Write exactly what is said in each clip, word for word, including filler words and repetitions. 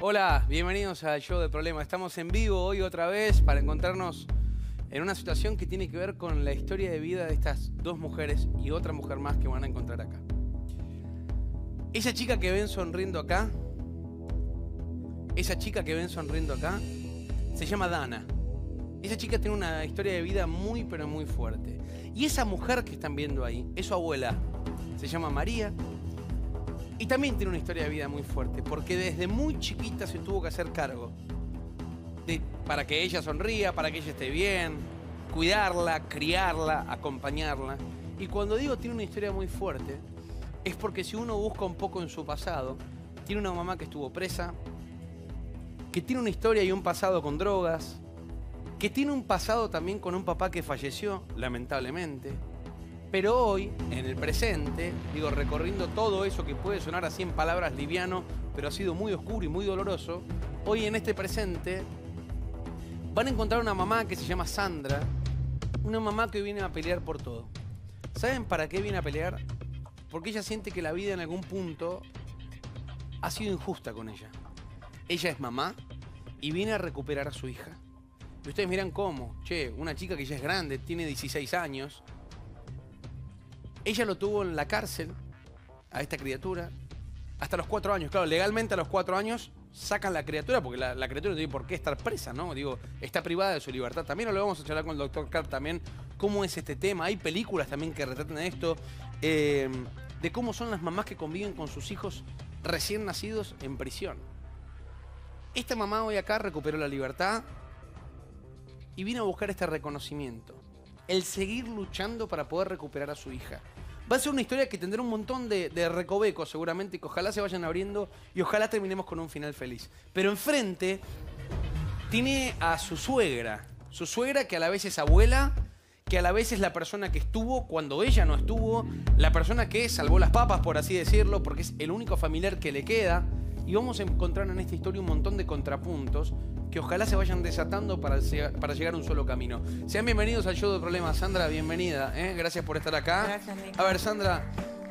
Hola, bienvenidos al Show de Problemas. Estamos en vivo hoy otra vez para encontrarnos en una situación que tiene que ver con la historia de vida de estas dos mujeres y otra mujer más que van a encontrar acá. Esa chica que ven sonriendo acá, esa chica que ven sonriendo acá, se llama Dana. Esa chica tiene una historia de vida muy pero muy fuerte. Y esa mujer que están viendo ahí es su abuela. Se llama María. Y también tiene una historia de vida muy fuerte, porque desde muy chiquita se tuvo que hacer cargo de, para que ella sonría, para que ella esté bien, cuidarla, criarla, acompañarla. Y cuando digo tiene una historia muy fuerte, es porque si uno busca un poco en su pasado, tiene una mamá que estuvo presa, que tiene una historia y un pasado con drogas, que tiene un pasado también con un papá que falleció, lamentablemente. Pero hoy, en el presente, digo, recorriendo todo eso que puede sonar así en palabras liviano, pero ha sido muy oscuro y muy doloroso, hoy en este presente van a encontrar una mamá que se llama Sandra, una mamá que viene a pelear por todo. ¿Saben para qué viene a pelear? Porque ella siente que la vida en algún punto ha sido injusta con ella. Ella es mamá y viene a recuperar a su hija. Y ustedes miran cómo, che, una chica que ya es grande, tiene dieciséis años, ella lo tuvo en la cárcel, a esta criatura, hasta los cuatro años. Claro, legalmente a los cuatro años sacan la criatura, porque la, la criatura no tiene por qué estar presa, ¿no? Digo, está privada de su libertad. También lo vamos a charlar con el doctor Carp también, cómo es este tema. Hay películas también que retratan esto, eh, de cómo son las mamás que conviven con sus hijos recién nacidos en prisión. Esta mamá hoy acá recuperó la libertad y vino a buscar este reconocimiento. El seguir luchando para poder recuperar a su hija. Va a ser una historia que tendrá un montón de, de recovecos seguramente, que ojalá se vayan abriendo y ojalá terminemos con un final feliz. Pero enfrente tiene a su suegra. Su suegra que a la vez es abuela, que a la vez es la persona que estuvo cuando ella no estuvo, la persona que salvó las papas, por así decirlo, porque es el único familiar que le queda. Y vamos a encontrar en esta historia un montón de contrapuntos que ojalá se vayan desatando para, para llegar a un solo camino. Sean bienvenidos al Show de Problemas. Sandra, bienvenida. ¿eh? Gracias por estar acá. Gracias, Nico. A ver, Sandra,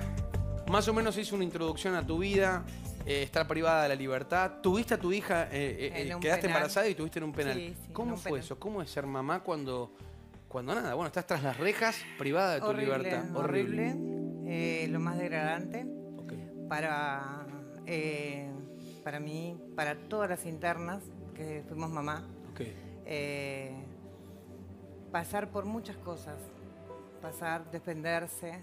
más o menos hice una introducción a tu vida, eh, estar privada de la libertad. Tuviste a tu hija, eh, eh, quedaste penal. embarazada y tuviste en un penal. Sí, sí, ¿Cómo un fue penal. eso? ¿Cómo es ser mamá cuando, cuando nada? Bueno, estás tras las rejas, privada de tu Horrible, libertad. horrible. Eh, lo más degradante Okay. para, eh, para mí, para todas las internas que fuimos mamá. Okay. Eh, pasar por muchas cosas. Pasar, defenderse.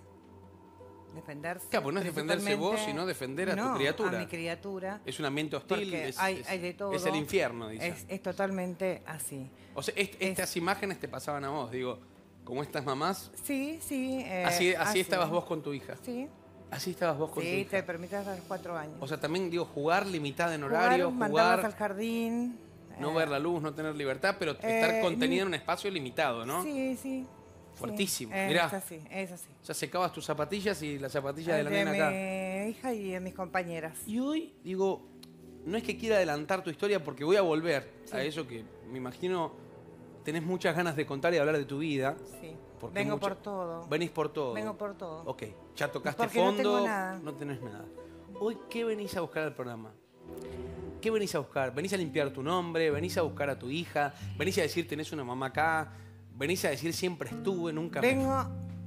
Defenderse. Claro, pues no es defenderse vos, sino defender a no, tu criatura. a mi criatura. Es un ambiente hostil, Porque es, hay, es- hay de todo. es el infierno, dice. Es, es totalmente así. O sea, est- es- estas imágenes te pasaban a vos, digo, como estas mamás, Sí, sí. eh, así, así estabas vos con tu hija. Sí. Así estabas vos con tu Sí, hija. te permite hasta los cuatro años. O sea, también digo, jugar limitada en horario, Jugar, mandarlas jugar, al jardín. no eh, ver la luz, no tener libertad, pero estar eh, contenida ni- en un espacio limitado, ¿no? Sí, sí. Fuertísimo. Sí, Mirá. Es así, es así. Ya secabas tus zapatillas y las zapatillas de la de nena mi acá. hija y de mis compañeras. Y hoy, digo, no es que quiera adelantar tu historia porque voy a volver Sí. a eso que me imagino tenés muchas ganas de contar y hablar de tu vida. Sí. Porque Vengo mucha- por todo. Venís por todo. Vengo por todo. Ok, ya tocaste Porque no fondo, tengo nada. no tenés nada. Hoy, ¿qué venís a buscar al programa? ¿Qué venís a buscar? ¿Venís a limpiar tu nombre? ¿Venís a buscar a tu hija? ¿Venís a decir tenés una mamá acá? ¿Venís a decir siempre estuve, nunca me Vengo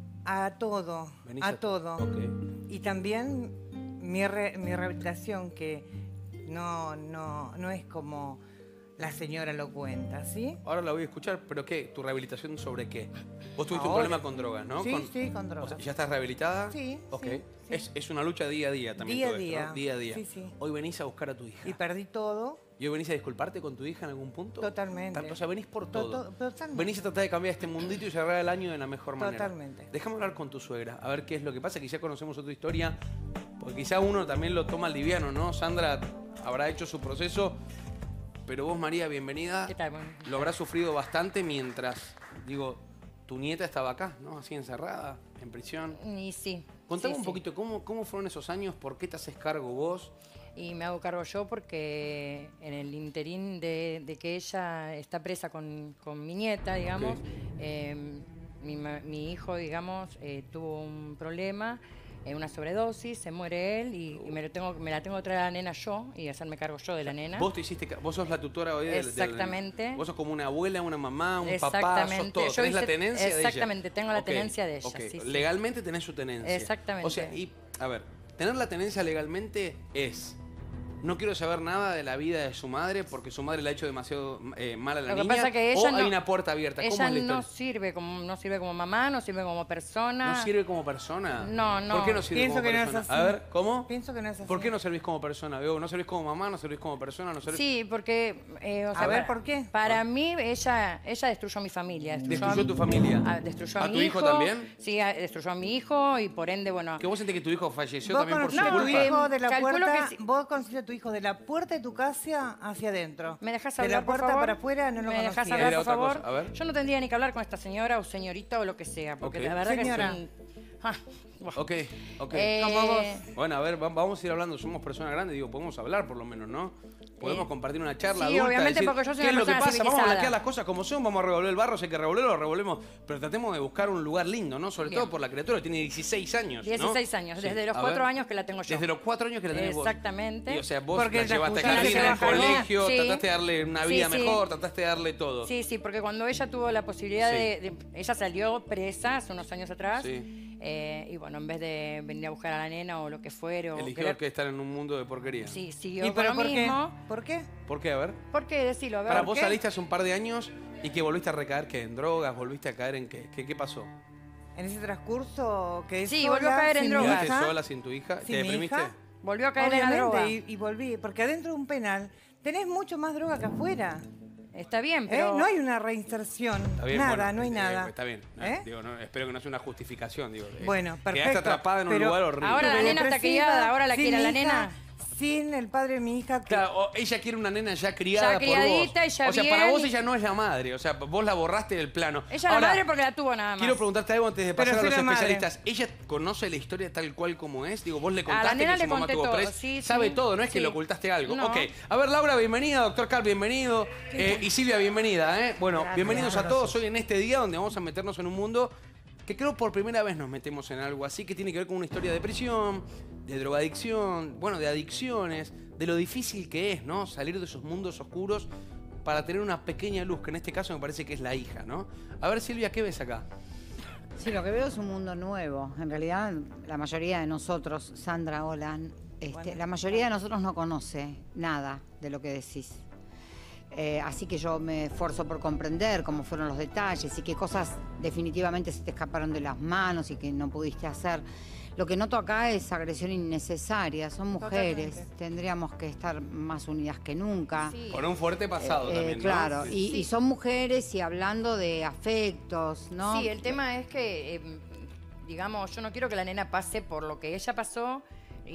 a todo, Venís a, a- todo. Ok. Y también mi, re- mi rehabilitación, que no, no, no es como la señora lo cuenta, ¿sí? Ahora la voy a escuchar, pero ¿qué? ¿Tu rehabilitación sobre qué? Vos tuviste un Ahora. problema con drogas, ¿no? Sí, Con- sí, con o drogas. sea, ¿ya estás rehabilitada? Sí, Ok. sí, sí. Es, es una lucha día a día también Día a todo esto, día. ¿no? Día a día. Sí, sí. Hoy venís a buscar a tu hija. Y perdí todo. ¿Y hoy venís a disculparte con tu hija en algún punto? Totalmente. O sea, venís por To- todo. to- totalmente. Venís a tratar de cambiar este mundito y cerrar el año de la mejor manera. Totalmente. Déjame hablar con tu suegra, a ver qué es lo que pasa. Quizá conocemos otra historia, porque quizá uno también lo toma al liviano, ¿no? Sandra habrá hecho su proceso, pero vos, María, bienvenida. ¿Qué tal? Bueno, Lo habrás sufrido bastante mientras, digo, tu nieta estaba acá, ¿no? Así encerrada, en prisión. y sí. Contame sí, un sí. poquito, ¿cómo, ¿cómo fueron esos años? ¿Por qué te haces cargo vos? Y me hago cargo yo porque en el interín de, de que ella está presa con, con mi nieta, digamos, Ok. eh, mi, ma- mi hijo, digamos, eh, tuvo un problema eh, una sobredosis, se muere él y, y me, lo tengo, me la tengo que traer a la nena yo y hacerme cargo yo de la nena. Vos te hiciste, vos sos la tutora hoy del... Exactamente. Del, vos sos como una abuela, una mamá, un Exactamente. papá, sos todo. Yo ¿Tenés hice, la tenencia de ella? Exactamente, tengo la Ok, tenencia de ella. ok. Sí, sí. Legalmente tenés su tenencia. Exactamente. O sea, y, a ver, tener la tenencia legalmente es... No quiero saber nada de la vida de su madre porque su madre le ha hecho demasiado eh, mal a la Lo que niña. pasa que ella o no, hay una puerta abierta. ¿Cómo ella es la no historia? sirve como no sirve como mamá, no sirve como persona. ¿No sirve como persona? No, no. ¿Por qué no sirve Pienso como que no es persona? así. A ver, ¿cómo? Pienso que no es así. ¿Por qué no servís como persona? Veo, ¿no servís como mamá? ¿No servís como persona? ¿No servís... Sí, porque eh, o sea, A ver, para, ¿por qué? Para mí ella ella destruyó a mi familia, destruyó, ¿Destruyó a, tu familia? a- destruyó a, ¿A mi tu hijo también? Sí, a- destruyó a mi hijo y por ende, bueno, ¿Que vos sentís que tu hijo falleció Vos también por su conociste a tu culpa? hijo de la Calculo puerta, que sí. vos conociste a tu hijo de la puerta de tu casa hacia adentro. ¿me dejas De hablar, la puerta por favor? para afuera no lo ¿Me dejas conocías. hablar, Era por otra favor? cosa, a ver. Yo no tendría ni que hablar con esta señora o señorita o lo que sea, porque Ok. la verdad Señora. que es un... Ah, buah. Ok, ok. Eh, Como vos. Bueno, a ver, va- vamos a ir hablando. Somos personas grandes, digo, podemos hablar por lo menos, ¿no? Podemos Eh, compartir una charla sí, adulta. obviamente, decir, porque yo soy ¿qué una es lo que persona pasa? Vamos a civilizada. blanquear las cosas como son, vamos a revolver el barro, si hay que revolverlo, lo revolvemos. Pero tratemos de buscar un lugar lindo, ¿no? Sobre Bien. todo por la criatura, que tiene dieciséis años, ¿no? dieciséis años, Sí. desde los A cuatro ver. años que la tengo yo. Desde los cuatro años que la tenés vos. Exactamente. Y, o sea, vos Porque la la llevaste a escuchaste Carolina al que bajó. colegio, Sí. trataste de darle una Sí, vida sí. mejor, trataste de darle todo. Sí, sí, porque cuando ella tuvo la posibilidad Sí. de, de- Ella salió presa hace unos años atrás. Sí. eh, y bueno, en vez de venir a buscar a la nena o lo que fuera. o Eligió querer- que estar en un mundo de porquería. Sí, siguió ¿Y con pero lo por qué? mismo. ¿Por qué? ¿Por qué? A ver. ¿Por qué? Decilo, a ver. Para ¿por vos qué? saliste hace un par de años y que volviste a recaer que en drogas, volviste a caer en qué, ¿qué, qué pasó? En ese transcurso que Sí, volvió a caer en sin mi drogas. ¿Quedaste hija, sola sin tu hija? sin ¿Te mi deprimiste? hija, Volvió a caer en la obviamente, droga. y, y volví. Porque adentro de un penal tenés mucho más droga que afuera. Está bien, ¿eh? pero... No hay una reinserción. Está bien, nada, bueno, no hay eh, nada. Está bien. no, ¿Eh? digo, no, espero que no sea una justificación. Digo, eh, Bueno, Quedaste perfecto, atrapada en un pero lugar horrible. Ahora la Pero nena está depresiva, criada, ahora la sin quiere a la hija, nena. Sin el padre de mi hija. Que... Claro, o ella quiere una nena ya criada Ya por vos. criadita y ya O sea, para bien vos y- ella no es la madre. O sea, vos la borraste del plano. Ella Ahora, la madre porque la tuvo nada más. quiero preguntarte algo antes de Pero pasar a soy los la madre. especialistas. ¿Ella conoce la historia tal cual como es? Digo, vos le A la contaste nena que le su mamá conté tuvo todo, presa. sí, Sabe sí, todo, no es que sí. le ocultaste algo. No. Ok. A ver, Laura, bienvenida. Doctor Carl, bienvenido. Eh, y Silvia, bienvenida. ¿eh? Bueno, Gracias. bienvenidos a todos hoy en este día donde vamos a meternos en un mundo que creo por primera vez nos metemos en algo así que tiene que ver con una historia de prisión, de drogadicción, bueno, de adicciones, de lo difícil que es, ¿no? Salir de esos mundos oscuros para tener una pequeña luz, que en este caso me parece que es la hija, ¿no? A ver, Silvia, ¿qué ves acá? Sí, lo que veo es un mundo nuevo. En realidad, la mayoría de nosotros, Sandra, hola, este, Bueno. la mayoría de nosotros no conoce nada de lo que decís. Eh, así que yo me esfuerzo por comprender cómo fueron los detalles y qué cosas definitivamente se te escaparon de las manos y que no pudiste hacer. Lo que noto acá es agresión innecesaria. Son mujeres, Totalmente. tendríamos que estar más unidas que nunca. Sí. Con un fuerte pasado Eh, también, ¿no? claro, Sí. y, Sí. y son mujeres y hablando de afectos, ¿no? Sí, el tema es que, eh, digamos, yo no quiero que la nena pase por lo que ella pasó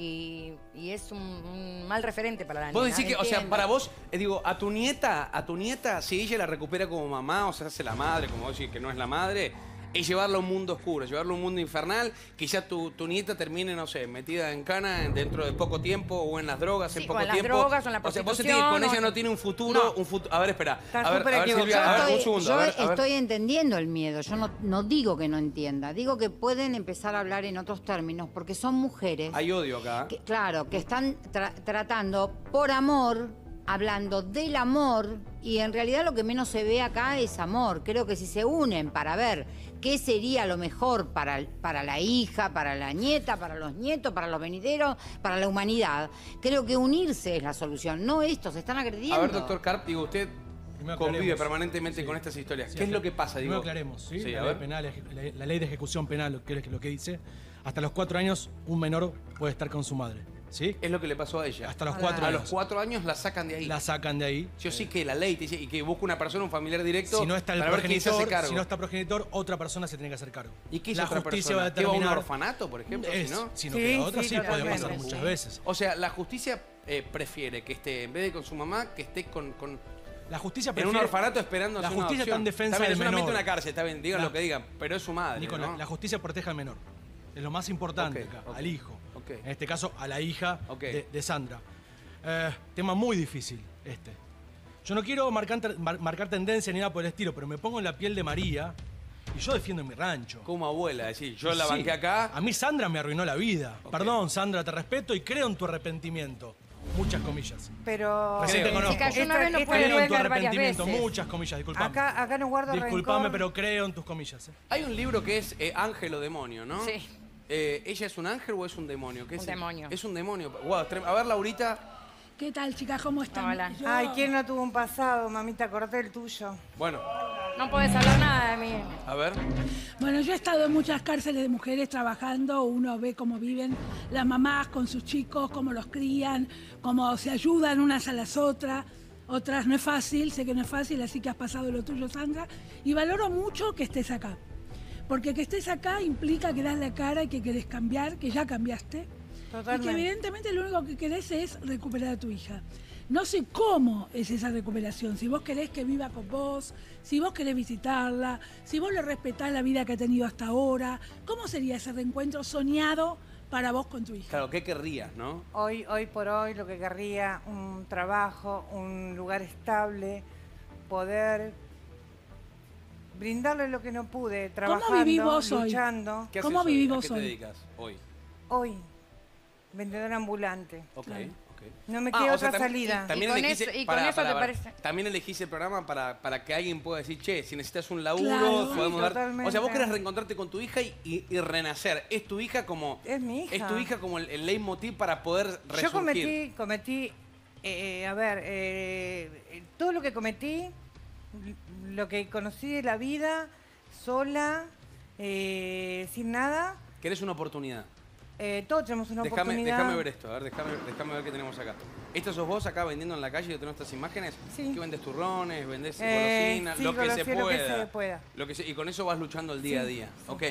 y, y es un, un mal referente para la Vos nena. decís que, o sea, entiendo. para vos, eh, digo, a tu nieta, a tu nieta, si ella la recupera como mamá, o sea, hace la madre, como vos decís que no es la madre, es llevarla a un mundo oscuro, llevarla a un mundo infernal, quizá tu, tu nieta termine, no sé, metida en cana en- dentro de poco tiempo o en las drogas Sí, en o poco en las tiempo. drogas o en la O sea, vos sentís que prostitución, con ella o- no tiene un futuro, No. un futuro. A ver, espera. Está A ver, súper a ver, equivocado. Silvia, a ver, Yo un estoy, segundo. yo a ver, a ver. estoy entendiendo el miedo. Yo no, no digo que no entienda. Digo que pueden empezar a hablar en otros términos porque son mujeres. Hay odio acá. ¿eh? que, claro, que están tra- tratando por amor, hablando del amor, y en realidad lo que menos se ve acá es amor. Creo que si se unen para ver qué sería lo mejor para, para la hija, para la nieta, para los nietos, para los venideros, para la humanidad, creo que unirse es la solución, no esto, se están agrediendo. A ver, doctor Carp, digo, usted Primero convive aclaremos. permanentemente Sí. con estas historias. Sí, ¿Qué es lo aclar- que pasa? Digo, Primero aclaremos, ¿sí? Sí, la, a ley ver. penal, la, la ley de ejecución penal, que es lo que dice, hasta los cuatro años un menor puede estar con su madre, ¿sí? Es lo que le pasó a ella. Hasta los A cuatro A años. los cuatro años la sacan de ahí. La sacan de ahí. Yo sí que la ley te dice y que busca una persona, un familiar directo, Si no está el para ver quién se hace progenitor, cargo. si no está progenitor, otra persona se tiene que hacer cargo. ¿Y qué es la otra justicia persona? va a ¿Que va a un determinar. orfanato, por ejemplo? Es, si no? si no Sí, queda otra, sí, sí, puede totalmente. pasar muchas Sí. veces. O sea, la justicia eh, prefiere que esté, en vez de con su mamá, que esté con, con- La justicia en prefiere, un orfanato esperando La una justicia está adopción. en defensa Está bien, del es solamente menor. una cárcel, está bien, digan La- lo que digan, pero es su madre, Nico, ¿no? la, la justicia protege al menor. Es lo más importante Ok, acá, ok, al hijo. ok. En este caso, a la hija Ok. de, de Sandra. Eh, tema muy difícil este. Yo no quiero marcar, mar- marcar tendencia ni nada por el estilo, pero me pongo en la piel de María Y yo defiendo mi rancho. Como abuela, decir, yo la Sí. banqué acá. A mí Sandra me arruinó la vida. Ok. Perdón, Sandra, te respeto y creo en tu arrepentimiento. Muchas comillas. Pero... Recién te Creo. conozco. Chica, yo una vez no Esta- puedo Creo en tu duelar varias arrepentimiento. veces. Muchas comillas, disculpame. Acá, acá no guardo Disculpame, rencor. pero creo en tus comillas. ¿eh? Hay un libro que es eh, Ángel o Demonio, ¿no? Sí. Eh, ¿Ella es un ángel o es un demonio? ¿Qué Un es? demonio. Es un demonio. Guau, trem- a ver, Laurita. ¿Qué tal, chicas? ¿Cómo están? Hola. Yo- Ay, ¿quién no tuvo un pasado, mamita? Corté el tuyo. Bueno, No podés hablar nada de mí. a ver. Bueno, yo he estado en muchas cárceles de mujeres trabajando. Uno ve cómo viven las mamás con sus chicos, cómo los crían, cómo se ayudan unas a las otras. Otras no es fácil, sé que no es fácil, así que has pasado lo tuyo, Sandra. Y valoro mucho que estés acá. Porque que estés acá implica que das la cara y que querés cambiar, que ya cambiaste. Totalmente. Y que evidentemente lo único que querés es recuperar a tu hija. No sé cómo es esa recuperación, si vos querés que viva con vos, si vos querés visitarla, si vos le respetás la vida que ha tenido hasta ahora, ¿cómo sería ese reencuentro soñado para vos con tu hija? Claro, ¿qué querrías, no? Hoy, hoy por hoy lo que querría, un trabajo, un lugar estable, poder brindarle lo que no pude, trabajando, vivís vos hoy? luchando. ¿Qué ¿Cómo haces hoy? vivís ¿A vos qué te hoy? dedicas hoy? Hoy, vendedor ambulante. Ok, Claro. ok. No me Ah, queda o sea, otra tam- salida. y También Y con elegís, eso- y con pará, eso pará, te pará. parece- También elegís el programa para, para que alguien pueda decir, che, si necesitas un laburo, Claro. podemos Sí, dar. totalmente. O sea, vos querés reencontrarte con tu hija y, y- y renacer. Es tu hija como. Es mi hija. Es tu hija como el, el leitmotiv para poder resurgir. Yo cometí, cometí, eh, a ver, eh, eh, todo lo que cometí, lo que conocí de la vida, sola, eh, sin nada, Querés una oportunidad. eh, todos tenemos una Déjame, oportunidad. déjame ver esto, a ver, déjame, déjame ver qué tenemos acá. ¿Esto sos vos acá vendiendo en la calle y tenés estas imágenes? Sí. ¿Qué vendes? ¿Turrones? ¿Vendés Eh, golosinas? sí, lo que se golosinas, lo que pueda. se pueda. Lo que se- y con eso vas luchando el día a Sí, día. sí. Ok.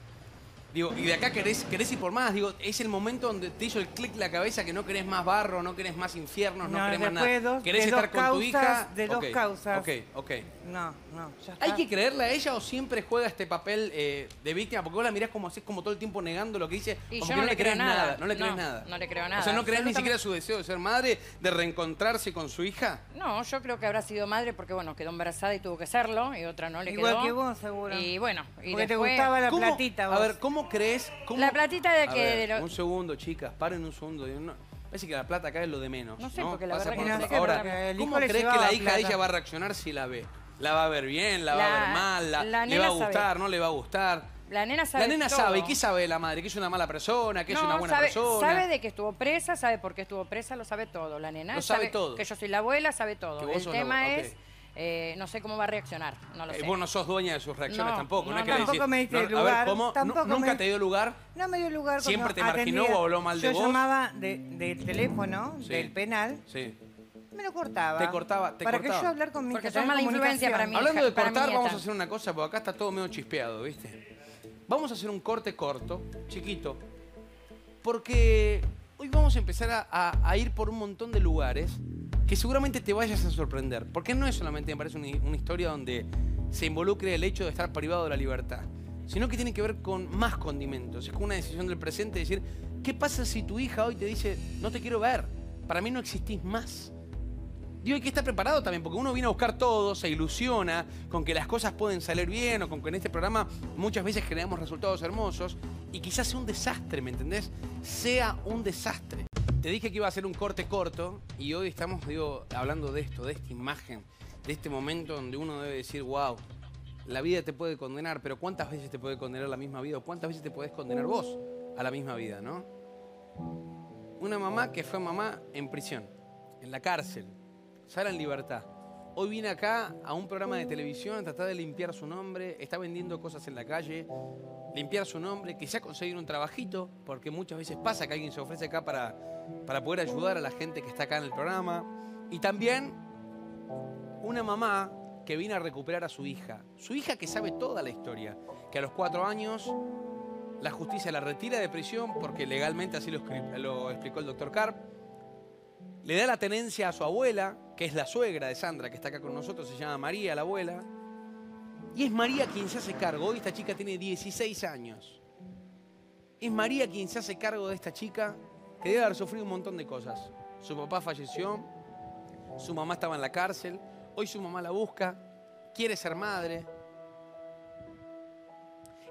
Digo, y de acá querés, querés ir por más. Digo, es el momento donde te hizo el clic la cabeza que no querés más barro, no querés más infiernos, no, No, querés más después nada. dos- ¿Querés de estar dos con tu causas, hija? de dos Ok, causas. Ok, ok. No, no, ya está. ¿Hay que creerle a ella o siempre juega este papel eh, de víctima? Porque vos la mirás como así, como todo el tiempo negando lo que dice. Y como yo que no le creo crees nada. No le crees No, nada. no le creo nada. O sea, ¿no crees ni Absolutamente. siquiera su deseo de ser madre, de reencontrarse con su hija? No, yo creo que habrá sido madre porque, bueno, quedó embarazada y tuvo que serlo, y otra no le Igual quedó. que vos, seguro. Y bueno, y Porque te después- gustaba la ¿Cómo- platita, vos. A ver, ¿cómo crees? cómo- La platita de A que ver, de lo- Un segundo, chicas, paren un segundo. Yo no- Parece que la plata acá es lo de menos. No sé, porque la Pasa verdad por que no otro- sé, Ahora, porque el ¿cómo hijo le crees que llevaba la hija de plata. ella va a reaccionar si la ve? ¿La va a ver bien? ¿La, va a La- ver mal? La- la ¿Le va a nena sabe. gustar? ¿No le va a gustar? La nena sabe La nena todo. sabe. ¿Y qué sabe de la madre? ¿Que es una mala persona? ¿Que es No, una buena sabe, persona? sabe de que estuvo presa, sabe por qué estuvo presa, lo sabe todo. La nena Lo sabe todo. que yo soy la abuela, sabe todo. Que vos El sos la tema abue- es, eh, no sé cómo va a reaccionar, no lo Eh, sé. vos no sos dueña de sus reacciones No, tampoco. No, no, es que no. le decís- Tampoco me diste no, A lugar, ver, ¿cómo? tampoco ¿Nu- ¿Nunca me- te dio lugar? No me dio lugar. ¿Siempre cuando te marginó atendía. o habló mal de Yo vos? llamaba de- del teléfono, Sí. del penal, Sí. me lo cortaba. Te cortaba, te Para cortaba. que yo hablar con mi Porque hija, sos tener mala influencia para mí. comunicación. Hablando de para mi cortar, nieta. vamos a hacer una cosa, porque acá está todo medio chispeado, ¿viste? Vamos a hacer un corte corto, chiquito, porque hoy vamos a empezar a, a- a ir por un montón de lugares que seguramente te vayas a sorprender. Porque no es solamente, me parece, una, una historia donde se involucre el hecho de estar privado de la libertad, sino que tiene que ver con más condimentos. Es como una decisión del presente de decir, ¿qué pasa si tu hija hoy te dice, no te quiero ver, para mí no existís más? Digo, hay que estar preparado también, porque uno viene a buscar todo, se ilusiona con que las cosas pueden salir bien o con que en este programa muchas veces generamos resultados hermosos y quizás sea un desastre, ¿me entendés? Sea un desastre. Te dije que iba a hacer un corte corto y hoy estamos, digo, hablando de esto, de esta imagen, de este momento donde uno debe decir, wow, la vida te puede condenar, pero ¿cuántas veces te puede condenar la misma vida o cuántas veces te podés condenar vos a la misma vida, no? Una mamá que fue mamá en prisión, en la cárcel, sale en libertad. Hoy viene acá a un programa de televisión a tratar de limpiar su nombre, está vendiendo cosas en la calle, limpiar su nombre, quizá conseguir un trabajito, porque muchas veces pasa que alguien se ofrece acá para, para poder ayudar a la gente que está acá en el programa. Y también una mamá que viene a recuperar a su hija, su hija que sabe toda la historia, que a los cuatro años la justicia la retira de prisión porque legalmente así lo, escri- lo explicó el doctor Karp. Le da la tenencia a su abuela, que es la suegra de Sandra, que está acá con nosotros, se llama María, la abuela. Y es María quien se hace cargo. Hoy esta chica tiene dieciséis años. Es María quien se hace cargo de esta chica, que debe haber sufrido un montón de cosas. Su papá falleció, su mamá estaba en la cárcel, hoy su mamá la busca, quiere ser madre.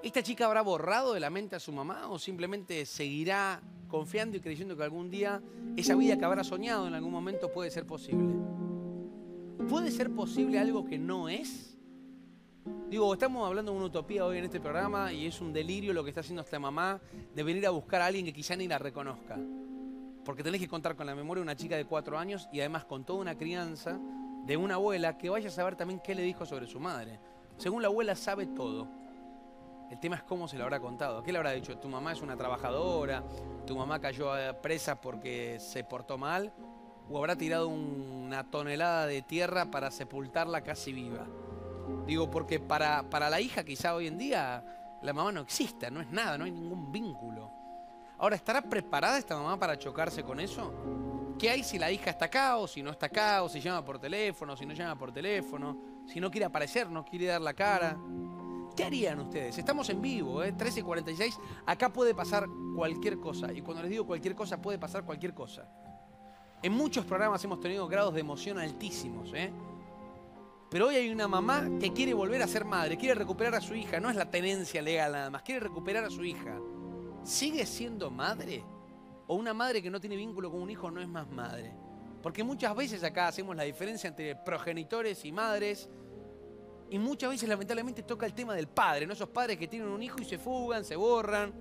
¿Esta chica habrá borrado de la mente a su mamá o simplemente seguirá confiando y creyendo que algún día esa vida que habrá soñado en algún momento puede ser posible? ¿Puede ser posible algo que no es? Digo, estamos hablando de una utopía hoy en este programa y es un delirio lo que está haciendo esta mamá de venir a buscar a alguien que quizá ni la reconozca. Porque tenés que contar con la memoria de una chica de cuatro años y además con toda una crianza de una abuela que vaya a saber también qué le dijo sobre su madre. Según la abuela sabe todo. El tema es cómo se lo habrá contado. ¿Qué le habrá dicho? Tu mamá es una trabajadora, tu mamá cayó presa porque se portó mal, o habrá tirado una tonelada de tierra para sepultarla casi viva. Digo, porque para, para la hija quizá hoy en día la mamá no exista, no es nada, no hay ningún vínculo. Ahora, ¿estará preparada esta mamá para chocarse con eso? ¿Qué hay si la hija está acá o si no está acá, o si llama por teléfono, si no llama por teléfono, si no quiere aparecer, no quiere dar la cara? ¿Qué harían ustedes? Estamos en vivo, ¿eh? trece cuarenta y seis, acá puede pasar cualquier cosa. Y cuando les digo cualquier cosa, puede pasar cualquier cosa. En muchos programas hemos tenido grados de emoción altísimos, ¿eh? Pero hoy hay una mamá que quiere volver a ser madre, quiere recuperar a su hija, no es la tenencia legal nada más, quiere recuperar a su hija. ¿Sigue siendo madre? ¿O una madre que no tiene vínculo con un hijo no es más madre? Porque muchas veces acá hacemos la diferencia entre progenitores y madres. Y muchas veces lamentablemente toca el tema del padre, ¿no? Esos padres que tienen un hijo y se fugan, se borran.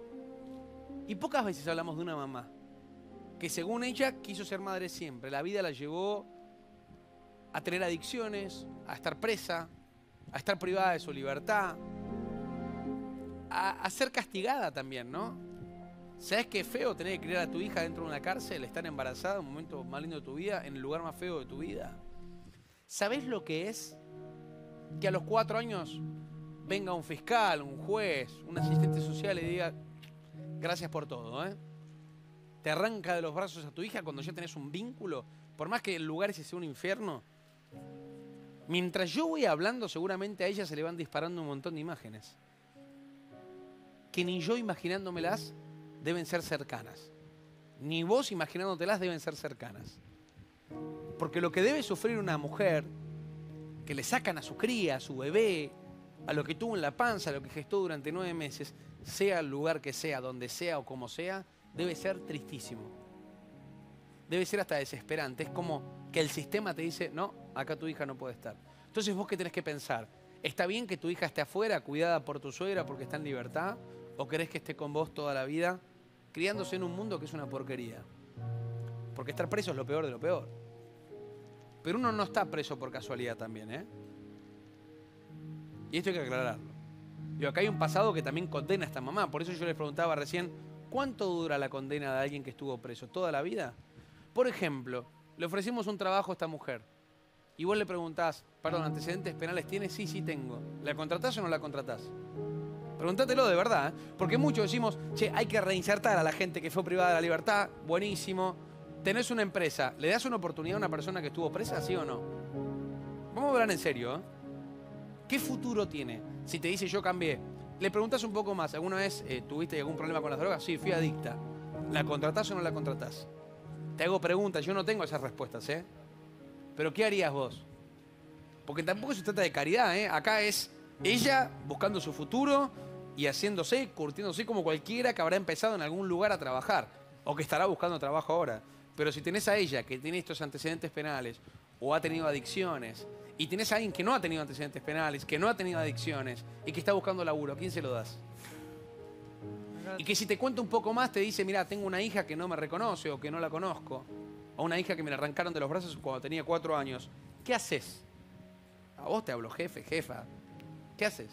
Y pocas veces hablamos de una mamá que según ella quiso ser madre siempre. La vida la llevó a tener adicciones, a estar presa, a estar privada de su libertad, a, a ser castigada también, ¿no? ¿Sabes qué feo tener que criar a tu hija dentro de una cárcel, estar embarazada, un momento más lindo de tu vida, en el lugar más feo de tu vida? ¿Sabes lo que es que a los cuatro años venga un fiscal, un juez, un asistente social y diga gracias por todo, ¿eh? Te arranca de los brazos a tu hija cuando ya tenés un vínculo, por más que el lugar ese sea un infierno? Mientras yo voy hablando, seguramente a ella se le van disparando un montón de imágenes que ni yo imaginándomelas deben ser cercanas, ni vos imaginándotelas deben ser cercanas. Porque lo que debe sufrir una mujer que le sacan a su cría, a su bebé, a lo que tuvo en la panza, a lo que gestó durante nueve meses, sea el lugar que sea, donde sea o como sea, debe ser tristísimo. Debe ser hasta desesperante. Es como que el sistema te dice, no, acá tu hija no puede estar. Entonces vos qué tenés que pensar, ¿está bien que tu hija esté afuera, cuidada por tu suegra porque está en libertad? ¿O querés que esté con vos toda la vida, criándose en un mundo que es una porquería? Porque estar preso es lo peor de lo peor. Pero uno no está preso por casualidad también, ¿eh? Y esto hay que aclararlo. Y acá hay un pasado que también condena a esta mamá. Por eso yo les preguntaba recién, ¿cuánto dura la condena de alguien que estuvo preso? ¿Toda la vida? Por ejemplo, le ofrecimos un trabajo a esta mujer. Y vos le preguntás, perdón, ¿antecedentes penales tiene? Sí, sí tengo. ¿La contratás o no la contratás? Pregúntatelo de verdad, ¿eh? Porque muchos decimos, che, hay que reinsertar a la gente que fue privada de la libertad. Buenísimo. Tenés una empresa, ¿le das una oportunidad a una persona que estuvo presa, sí o no? Vamos a hablar en serio, ¿eh? ¿Qué futuro tiene? Si te dice yo cambié. Le preguntás un poco más. ¿Alguna vez eh, tuviste algún problema con las drogas? Sí, fui adicta. ¿La contratás o no la contratás? Te hago preguntas, yo no tengo esas respuestas, ¿eh? Pero ¿qué harías vos? Porque tampoco se trata de caridad, ¿eh? Acá es ella buscando su futuro y haciéndose, curtiéndose como cualquiera que habrá empezado en algún lugar a trabajar o que estará buscando trabajo ahora. Pero si tenés a ella que tiene estos antecedentes penales o ha tenido adicciones y tenés a alguien que no ha tenido antecedentes penales, que no ha tenido adicciones y que está buscando laburo, ¿a quién se lo das? Y que si te cuenta un poco más te dice, mira, tengo una hija que no me reconoce o que no la conozco, o una hija que me la arrancaron de los brazos cuando tenía cuatro años. ¿Qué haces? A vos te hablo, jefe, jefa. ¿Qué haces?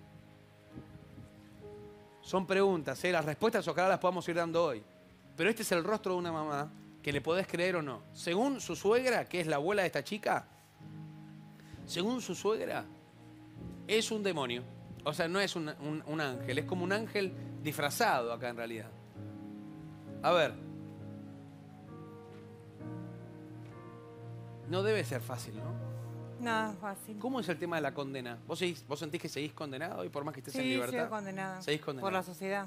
Son preguntas, ¿eh? Las respuestas ojalá las podamos ir dando hoy. Pero este es el rostro de una mamá que le podés creer o no. Según su suegra, que es la abuela de esta chica, según su suegra, es un demonio. O sea, no es un, un, un ángel, es como un ángel disfrazado acá en realidad. A ver. No debe ser fácil, ¿no? Nada fácil. ¿Cómo es el tema de la condena? ¿Vos, seguís, vos sentís que seguís condenado y por más que estés sí, en libertad? Sí, condenada. Seguís condenado. Por la sociedad.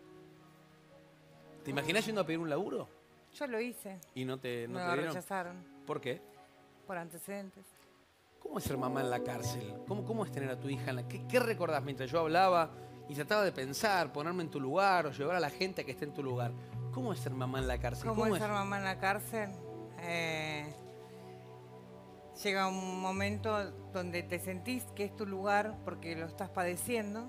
¿Te imaginás yendo a pedir un laburo? Yo lo hice. ¿Y no te, no Me te lo dieron? rechazaron. ¿Por qué? Por antecedentes. ¿Cómo es ser mamá en la cárcel? ¿Cómo, cómo es tener a tu hija en la... ¿Qué, qué recordás mientras yo hablaba y trataba de pensar, ponerme en tu lugar o llevar a la gente a que esté en tu lugar. ¿Cómo es ser mamá en la cárcel? ¿Cómo, es ser mamá en la cárcel? Eh, llega un momento donde te sentís que es tu lugar porque lo estás padeciendo.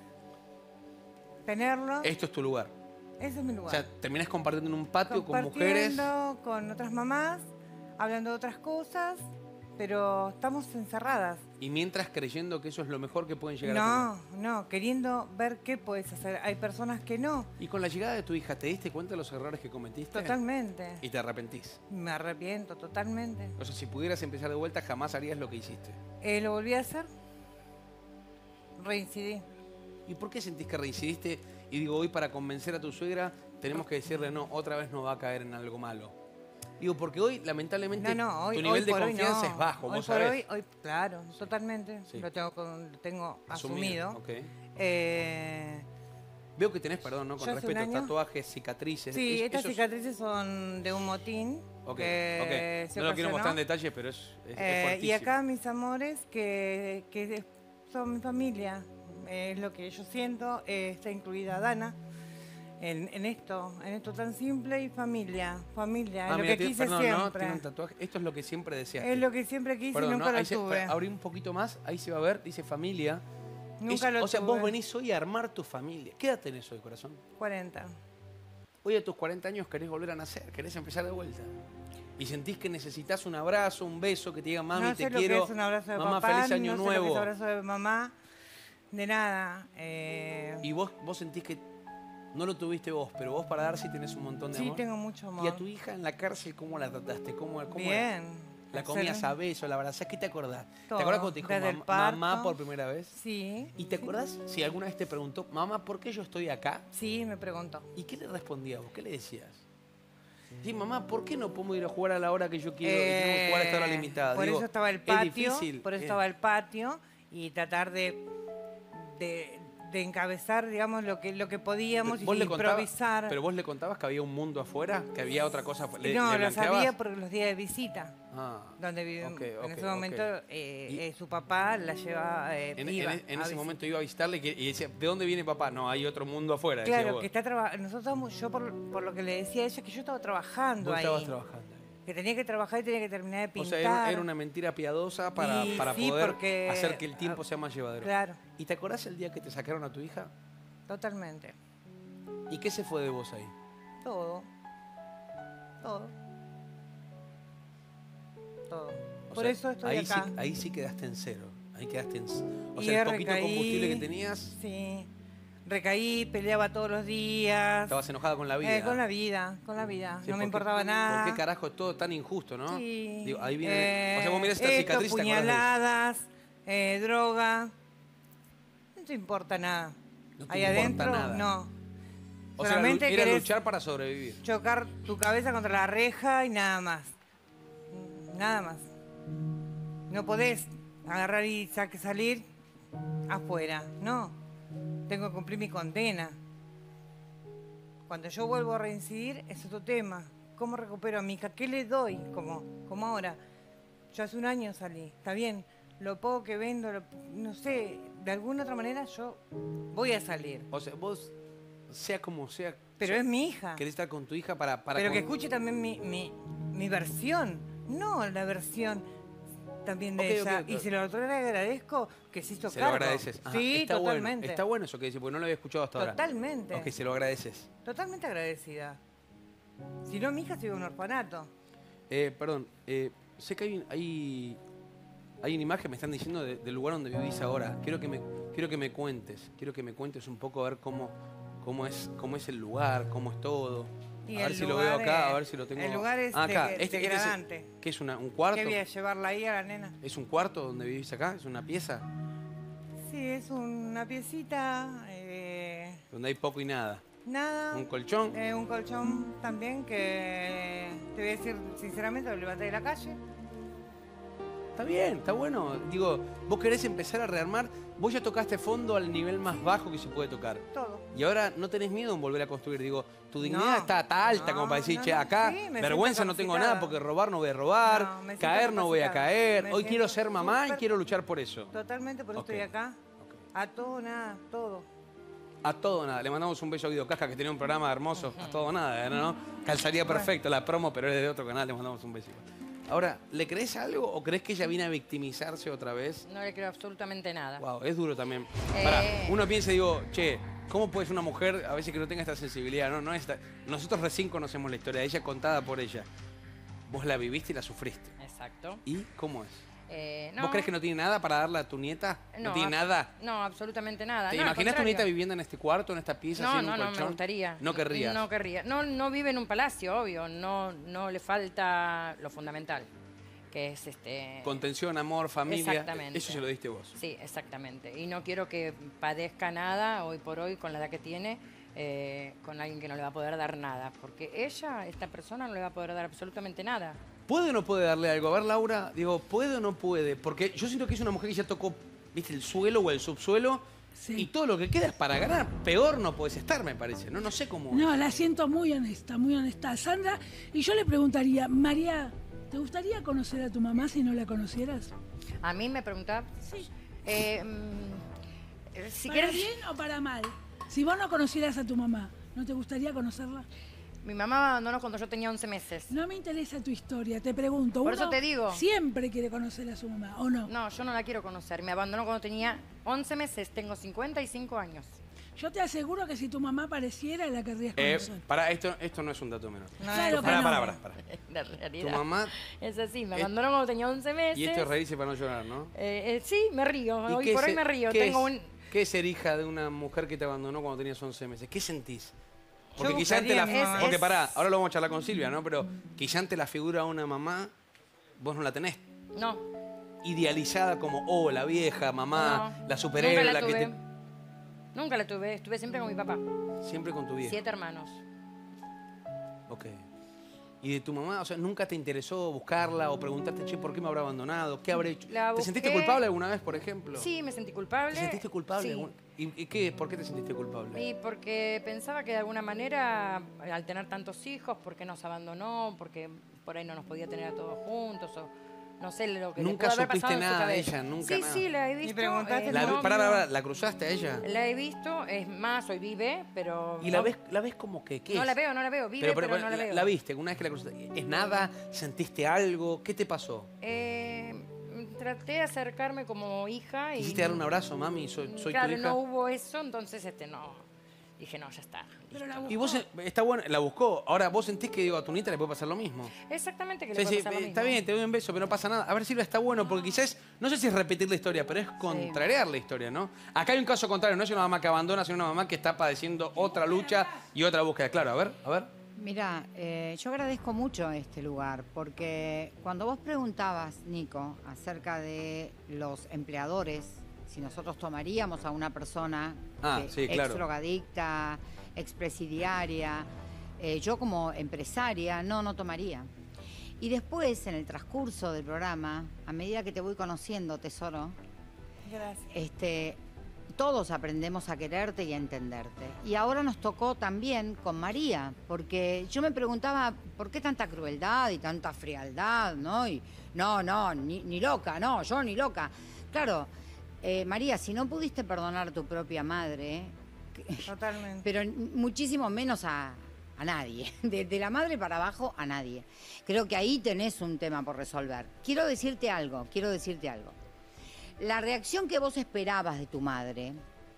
Tenerlo, Esto es tu lugar. ese es mi O lugar. sea, terminás compartiendo en un patio con mujeres. Compartiendo con otras mamás, hablando de otras cosas, pero estamos encerradas. Y mientras creyendo que eso es lo mejor que pueden llegar a No, no, queriendo ver qué puedes hacer. Hay personas que no, tener. Y con la llegada de tu hija, ¿te diste cuenta de los errores que cometiste? totalmente. Y te arrepentís. Me arrepiento totalmente. O sea, si pudieras empezar de vuelta, jamás harías lo que hiciste. Eh, ¿Lo volví a hacer? Reincidí. ¿Y por qué sentís que reincidiste? Y digo, hoy para convencer a tu suegra, tenemos que decirle, no, otra vez no va a caer en algo malo. Digo, porque hoy, lamentablemente, No, no, hoy, tu nivel hoy de por confianza hoy no. es bajo, Hoy vos por sabés. hoy, hoy, claro, totalmente. Sí. Lo tengo, con- lo tengo Asumido, asumido. ok. Eh, Veo que tenés, perdón, ¿no? Con Yo hace respecto a un año- tatuajes, cicatrices. sí, es- estas eso es- cicatrices son de un motín. Ok, que ok. se No lo quiero ocasionó. mostrar en detalle, pero es, es, es Eh, y fuertísimo. acá mis amores, que, que son mi familia, es lo que yo siento, eh, está incluida Dana en, en esto, en esto tan simple y familia, familia, Ah, es lo mira, que tiene- quise perdón, ¿no? siempre. Tiene un tatuaje. Esto es lo que siempre deseaste. Es lo que siempre quise Perdón, y ¿no? nunca Ahí lo se- tuve. abrí un poquito más, ahí se va a ver, dice familia. Nunca Es- lo o sea, tuve. vos venís hoy a armar tu familia. ¿Qué edad tenés hoy, corazón? cuarenta. Hoy a tus cuarenta años querés volver a nacer, querés empezar de vuelta. Y sentís que necesitas un abrazo, un beso, que te digan, mami, no te sé lo quiero. que es un abrazo de mamá, papá, feliz año no sé lo que nuevo. es un abrazo de mamá, de nada. eh, Y vos, vos sentís que no lo tuviste vos, pero vos para dar sí tenés un montón de sí, amor. tengo mucho amor. Y a tu hija en la cárcel, ¿cómo la trataste? ¿Cómo, cómo Bien. la comías excelente. a besos, la abrazás? ¿Qué te acordás? Todo, ¿Te acordás cuando te dijo desde el mam- mamá parto. por primera vez? Sí. ¿Y te acordás si alguna vez te preguntó, mamá, ¿por qué yo estoy acá? Sí, me preguntó. ¿Y qué le respondías vos? ¿Qué le decías? Sí, mamá, ¿por qué no podemos ir a jugar a la hora que yo quiero y tenemos que jugar a esta hora limitada? Por Digo, eso estaba el es patio, difícil, por eso eh, estaba el patio y tratar de, de, de encabezar, digamos, lo que lo que podíamos y ¿Vos le contabas- improvisar. pero vos le contabas que había un mundo afuera, que había otra cosa. ¿Le, no, le lo blanqueabas? sabía por los días de visita, Ah, donde vive, ok, en ok, ese momento ok. eh, Y- eh, su papá la llevaba eh, En, viva en- en a ese visitar. momento iba a visitarle y, que- y decía, ¿de dónde viene papá? No, hay otro mundo afuera. decía Claro, vos. que está trabajando. Nosotros estábamos- yo por, por lo que le decía a ella, que yo estaba trabajando Vos ahí. estabas trabajando ahí. Que tenía que trabajar y tenía que terminar de O pintar. sea, era, era una mentira piadosa para, Y para sí, poder porque- hacer que el tiempo sea más llevadero. Claro, ¿Y te acordás el día que te sacaron a tu hija? totalmente. ¿Y qué se fue de vos ahí? Todo. Todo. Todo. O Por sea, eso estoy ahí acá. Sí, ahí sí quedaste en cero. Ahí quedaste en... O Y sea, el poquito recaí, combustible que tenías, Sí. Recaí, peleaba todos los días. estabas enojada con la vida. Eh, con la vida, con la vida. Sí, no porque- me importaba nada. ¿Por qué carajo es todo tan injusto, no? Sí. Digo, ahí viene... Eh, o sea, vos mirás esta esto, cicatriz y te acordás de eso. puñaladas, eh, droga. No te importa nada. No te Ahí importa adentro, nada. no. O sea, Solamente lu- era querés luchar para sobrevivir. chocar tu cabeza contra la reja y nada más. Nada más. No podés agarrar y saque salir afuera. No. Tengo que cumplir mi condena. Cuando yo vuelvo a reincidir, es otro tema. ¿Cómo recupero a mi hija? ¿Qué le doy? Como, como ahora. Yo hace un año salí. Está bien. Lo poco que vendo, lo- no sé, de alguna otra manera yo voy a salir. O sea, vos, sea como sea... Pero sea, es mi hija. querés estar con tu hija para... para Pero que con- escuche también mi, mi, mi versión, no la versión también de Ok, ella. ok, ok. Y se lo otro le agradezco que se hizo Se lo cargo. agradeces. Ah, sí, está totalmente. Bueno, está bueno eso que dice, porque no lo había escuchado hasta ahora. Totalmente. Ok, se lo agradeces. Totalmente agradecida. Si no, mi hija se iba a un orfanato. Eh, perdón, eh, sé que hay, hay, hay una imagen, me están diciendo, de- del lugar donde vivís ahora. Quiero que me, quiero que me cuentes, quiero que me cuentes un poco a ver cómo, cómo, es, cómo es el lugar, cómo es todo. Y a ver el si lo veo lugar acá, es- a ver si lo tengo. el lugar es Ah, acá. de- Este- este es- degradante. ¿Qué es una, un cuarto? ¿Qué voy a llevarla ahí a la nena? ¿Es un cuarto donde vivís acá? ¿Es una pieza? Sí, es una piecita, eh, Donde hay poco y nada. nada. ¿Un colchón? Eh, un colchón también que, te voy a decir sinceramente, lo levanté de la calle. Está bien, está bueno. Digo, vos querés empezar a rearmar, vos ya tocaste fondo al nivel más bajo que se puede tocar. Todo. Y ahora no tenés miedo en volver a construir. Digo, tu dignidad No, está, está alta no, como para decir, no, che, no, acá sí, me vergüenza siento no tengo capacitada. nada porque robar no voy a robar, No, me siento caer no voy a capacitada. caer. Me Hoy siento quiero ser mamá y súper- quiero luchar por eso. Totalmente, por eso Ok. estoy acá. Ok. A todo, nada, todo. A todo o nada. Le mandamos un beso a Guido Casca, que tenía un programa hermoso. A todo o nada, ¿no? Calzaría perfecto la promo, pero es de otro canal. Le mandamos un beso. Ahora, ¿le crees algo o crees que ella viene a victimizarse otra vez? No le creo absolutamente nada. Wow, es duro también. Eh. Pará, uno piensa y digo, che, ¿cómo puede ser una mujer a veces que no tenga esta sensibilidad? No, no esta... Nosotros recién conocemos la historia de ella contada por ella. Vos la viviste y la sufriste. Exacto. ¿Y cómo es? Eh, no, ¿Vos crees que no tiene nada para darle a tu nieta? ¿No, no, tiene ab- nada? No, absolutamente nada. ¿Te no, al imaginas tu contrario. nieta viviendo en este cuarto, en esta pieza, No, así en no, un no, colchón? me gustaría. ¿No querrías? No querría. No, no vive en un palacio, obvio. No, no le falta lo fundamental, que es este... Contención, amor, familia. Exactamente. Eso se lo diste vos. Sí, exactamente. Y no quiero que padezca nada hoy por hoy con la edad que tiene, eh, con alguien que no le va a poder dar nada. Porque ella, esta persona, no le va a poder dar absolutamente nada. ¿Puede o no puede darle algo? A ver, Laura, digo, ¿puede o no puede? Porque yo siento que es una mujer que ya tocó, viste, el suelo o el subsuelo. Sí. Y todo lo que queda es para ganar. Peor no puedes estar, me parece. No, no sé cómo. No, la siento muy honesta, muy honesta, Sandra. Y yo le preguntaría, María, ¿te gustaría conocer a tu mamá si no la conocieras? A mí me preguntaba... Sí. eh, mm, eh, si ¿Para querés... bien o para mal? Si vos no conocieras a tu mamá, ¿no te gustaría conocerla? Mi mamá me abandonó cuando yo tenía once meses. No me interesa tu historia, te pregunto. Por uno eso te digo. Siempre quiere conocer a su mamá, ¿o no? No, yo no la quiero conocer. Me abandonó cuando tenía once meses. Tengo cincuenta y cinco años. Yo te aseguro que si tu mamá apareciera, la querrías Eh, conocer. para, esto, esto no es un dato menor. Claro que Pará, no. pará, pará, pará. La realidad. Tu mamá, Es así, me Es- abandonó cuando tenía once meses. y esto es reírse para no llorar, ¿no? Eh, eh, sí, me río. ¿Y Hoy qué por es hoy ser- me río. ¿qué Tengo es, un... ¿Qué es ser hija de una mujer que te abandonó cuando tenías once meses? ¿Qué sentís? Porque Yo quizá ante la... buscaría a mi mamá. Porque Es- pará, ahora lo vamos a charlar con Silvia, ¿no? Pero quizá ante la figura de una mamá, vos no la tenés No, idealizada como, oh, la vieja, mamá, no. la superhéroe, Nunca la, la, tuve. que Nunca la tuve. Estuve siempre con mi papá. te... Siempre con tu vieja. Siete hermanos. Ok. ¿Y de tu mamá? O sea, ¿nunca te interesó buscarla o preguntarte, che, ¿por qué me habrá abandonado? ¿Qué habré hecho? La ¿Te sentiste busqué. culpable alguna vez, por ejemplo? Sí, me sentí culpable. ¿Te sentiste culpable? Sí. algún- ¿Y, y qué? ¿Por qué te sentiste culpable? Y porque pensaba que de alguna manera, al tener tantos hijos, ¿por qué nos abandonó? Porque por ahí no nos podía tener a todos juntos o no sé lo que le Nunca pudo haber supiste pasado en su nada de cabeza. ella, nunca Sí, nada. sí, la he visto. preguntaste eh, La, no, no, pará, no. pará, pará, ¿la cruzaste a ella? La he visto, es más, hoy vive, pero... ¿Y la no- ves, la ves como que qué No es? la veo, no la veo, vive, pero, no la, la, veo. la viste, una vez que la cruzaste. ¿Es nada? ¿Sentiste algo? ¿Qué te pasó? Eh, traté de acercarme como hija y... ¿Quisiste darle un abrazo, mami? ¿Soy, soy claro, tu hija? no hubo eso, entonces este no... Dije, no, ya está. Pero la Y buscó. vos, eh, está bueno, la buscó. Ahora, ¿vos sentís que digo, a tu nieta le puede pasar lo mismo? Exactamente que Sí, le puede sí, pasar lo eh, mismo. está bien, te doy un beso, pero no pasa nada. A ver, Silvia, está bueno, porque quizás, no sé si es repetir la historia, pero es contrariar la historia, ¿no? Acá hay un caso contrario, no es una mamá que abandona, sino una mamá que está padeciendo otra lucha y otra búsqueda. Claro, a ver, a ver. Mira, eh, yo agradezco mucho este lugar porque cuando vos preguntabas, Nico, acerca de los empleadores, si nosotros tomaríamos a una persona Ah, que- sí, claro. ex drogadicta, expresidiaria, eh, yo como empresaria, no, no tomaría. Y después, en el transcurso del programa, a medida que te voy conociendo, tesoro, Gracias. este, todos aprendemos a quererte y a entenderte. Y ahora nos tocó también con María, porque yo me preguntaba, ¿por qué tanta crueldad y tanta frialdad? ¿No? Y, no, no, ni, ni loca, no, yo ni loca. Claro, eh, María, si no pudiste perdonar a tu propia madre, que- Totalmente. pero muchísimo menos a, a nadie. De, de la madre para abajo, a nadie. Creo que ahí tenés un tema por resolver. Quiero decirte algo, quiero decirte algo. La reacción que vos esperabas de tu madre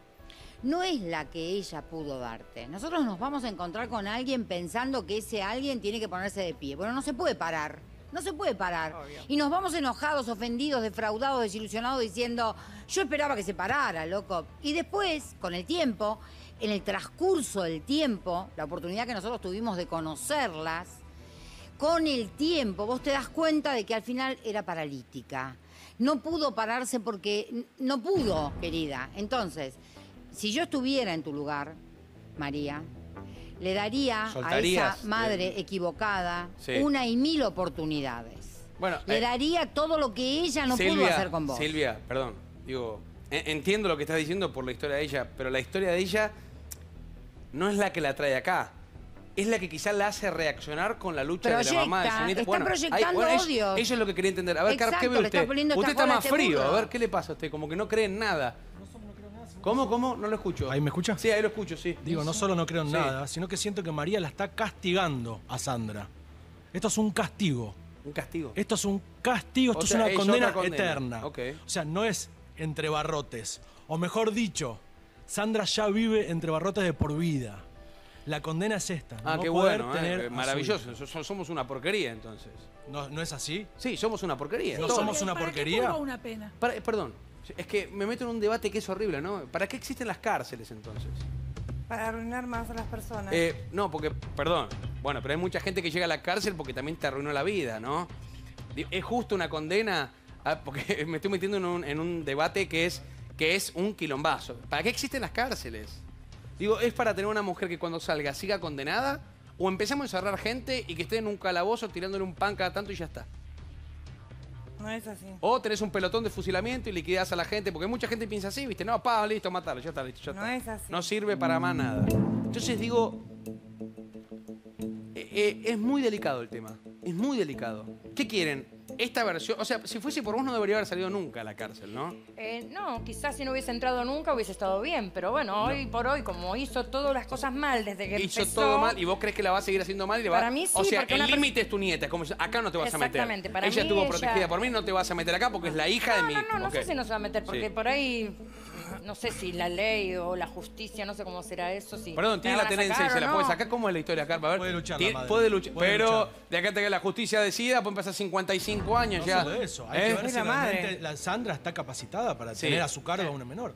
no es la que ella pudo darte. Nosotros nos vamos a encontrar con alguien pensando que ese alguien tiene que ponerse de pie. Bueno, no se puede parar. No se puede parar. Obvio. Y nos vamos enojados, ofendidos, defraudados, desilusionados, diciendo, yo esperaba que se parara, loco. Y después, con el tiempo, en el transcurso del tiempo, la oportunidad que nosotros tuvimos de conocerlas, con el tiempo vos te das cuenta de que al final era paralítica. No pudo pararse porque n- no pudo, querida. Entonces, si yo estuviera en tu lugar, María, le daría a Soltarías, esa madre eh, equivocada sí. una y mil oportunidades. Bueno, Le eh, daría todo lo que ella no pudo Silvia, hacer con vos. Silvia, perdón, digo, en- entiendo lo que estás diciendo por la historia de ella, pero la historia de ella no es la que la trae acá. Es la que quizás la hace reaccionar con la lucha de la Proyecta, mamá de su nieta. está proyectando eso- odios. Eso es lo que quería entender. A ver, Carlos, ¿qué Exacto, ve le está usted? poniendo Usted esta está cola a más este frío. burro. A ver, ¿qué le pasa a usted? Como que no cree en nada. No somos, no creo nada, ¿Cómo, cómo? No lo escucho. ¿Ahí me escucha? Sí, ahí lo escucho, sí. Digo, no solo no creo en Sí. nada, sino que siento que María la está castigando a Sandra. Esto es un castigo. Un castigo. Esto es un castigo, esto O es sea, una es condena, otra condena. eterna. Ok. O sea, no es entre barrotes. O mejor dicho, Sandra ya vive entre barrotes de por vida. La condena es esta. Ah, no qué poder bueno, tener eh, a su maravilloso. hija. So- Somos una porquería, entonces. ¿No, ¿No es así? Sí, somos una porquería. No Todo. somos una ¿Para qué porquería? pongo una pena? Para- eh, perdón, es que me meto en un debate que es horrible, ¿no? ¿Para qué existen las cárceles, entonces? Para arruinar más a las personas. Eh, no, porque, perdón, bueno, pero hay mucha gente que llega a la cárcel porque también te arruinó la vida, ¿no? Di- ¿Es justo una condena? Ah, porque me estoy metiendo en un, en un debate que es, que es un quilombazo. ¿Para qué existen las cárceles? Digo, ¿es para tener una mujer que cuando salga siga condenada? ¿O empezamos a encerrar gente y que esté en un calabozo tirándole un pan cada tanto y ya está? No es así. O tenés un pelotón de fusilamiento y liquidás a la gente, porque mucha gente piensa así, ¿viste? No, pa, listo, matalo, ya está, listo, ya No está. es así. No sirve para más nada. Entonces digo, eh, eh, es muy delicado el tema, es muy delicado. ¿Qué quieren? Esta versión, o sea, si fuese por vos no debería haber salido nunca a la cárcel, ¿no? Eh, no, quizás si no hubiese entrado nunca hubiese estado bien, pero bueno, hoy por hoy, como hizo todas las cosas mal desde que Hizo empezó... todo mal y vos crees que la va a seguir haciendo mal y le va Para mí sí, o sea, porque el una pers- límite es tu nieta, es como si- acá no te vas a meter. Exactamente, para ella mí estuvo ella- protegida por mí, no te vas a meter acá porque es la hija de No, mi. no, no, no Ok. sé si no se va a meter, porque Sí. por ahí, no sé si la ley o la justicia, no sé cómo será eso. Si Perdón, tiene la la van a tenencia y sacar se o la no. puede sacar. ¿Cómo es la historia, Carpa? A ver, Puede luchar la tiene- madre. Puede luchar. Puede pero luchar. de acá hasta que la justicia decida, pueden pasar cincuenta y cinco años No ya. solo eso. Hay ¿Eh? que ver Es si la madre. realmente la Sandra está capacitada para Sí. tener a su cargo a una menor.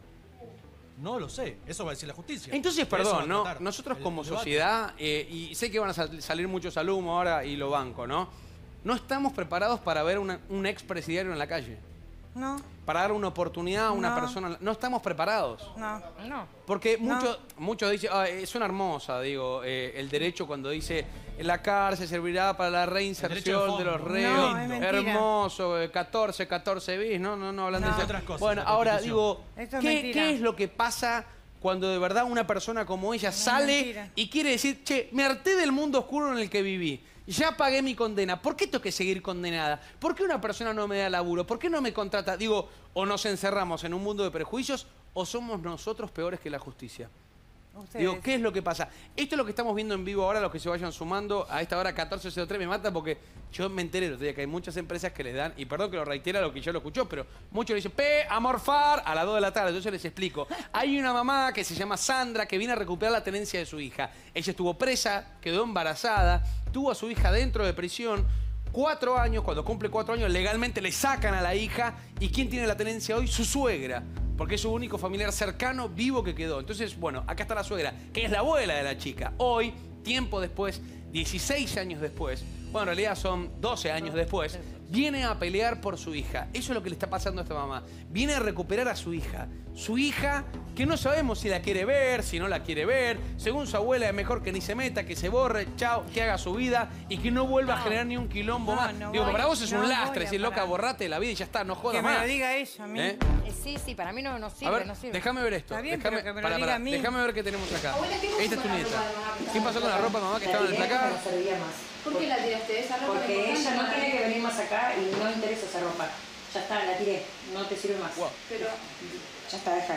No lo sé. Eso va a decir la justicia. Entonces, De eso va perdón, a ¿no? tratar Nosotros el- como el debate. sociedad, eh, y sé que van a sal- salir muchos alumnos ahora y lo banco, ¿no? No estamos preparados para ver una- un expresidiario en la calle. No, Para dar una oportunidad a una No. persona. No estamos preparados. no. No. Porque No. muchos muchos dicen, ah, es una hermosa, digo, eh, el derecho cuando dice la cárcel servirá para la El derecho reinserción de de los fondo. reos. No, es mentira. Hermoso, eh, catorce, catorce bis, no, no, no hablan No. de eso. Otras cosas, Bueno, la ahora Constitución. digo, Esto es ¿qué, mentira. qué es lo que pasa cuando de verdad una persona como ella sale mentira. y quiere decir, che, me harté del mundo oscuro en el que viví? Ya pagué mi condena. ¿Por qué tengo que seguir condenada? ¿Por qué una persona no me da laburo? ¿Por qué no me contrata? Digo, o nos encerramos en un mundo de prejuicios o somos nosotros peores que la justicia. Ustedes. Digo, ¿qué es lo que pasa? Esto es lo que estamos viendo en vivo ahora, los que se vayan sumando a esta hora catorce cero tres. Me mata porque yo me enteré el otro día que hay muchas empresas que les dan, y perdón que lo reitera lo que yo lo escuchó, pero muchos le dicen, P, a morfar a las dos de la tarde. Entonces les explico. Hay una mamá que se llama Sandra que viene a recuperar la tenencia de su hija. Ella estuvo presa, quedó embarazada, tuvo a su hija dentro de prisión. Cuatro años, cuando cumple cuatro años, legalmente le sacan a la hija. ¿Y quién tiene la tenencia hoy? Su suegra. Porque es su único familiar cercano, vivo que quedó. Entonces, bueno, acá está la suegra, que es la abuela de la chica. Hoy, tiempo después, dieciséis años después, bueno, en realidad son doce años después, viene a pelear por su hija. Eso es lo que le está pasando a esta mamá. Viene a recuperar a su hija. Su hija, que no sabemos si la quiere ver, si no la quiere ver. Según su abuela, es mejor que ni se meta, que se borre, chao, que haga su vida y que no vuelva a generar ni un quilombo No, más. no Digo, voy, para vos es no un voy lastre, a decir, loca, parar. borrate de la vida y ya está, no jodas Que me más. lo diga ella a mí. ¿Eh? Eh, sí, sí, para mí no, no A sirve, ver, no sirve. déjame ver esto. Está bien, déjame, pero que me lo pará, diga pará, a mí. déjame ver qué tenemos acá. Esta es tu nieta. ¿Qué pasó con la ropa, mamá, que estaba en el placar? ¿Por qué la tiraste? Esa ropa Porque era ella no importante. tiene que venir más acá y no interesa esa ropa. Ya está, la tiré, no te sirve más. Wow. Pero Ya está, déjala.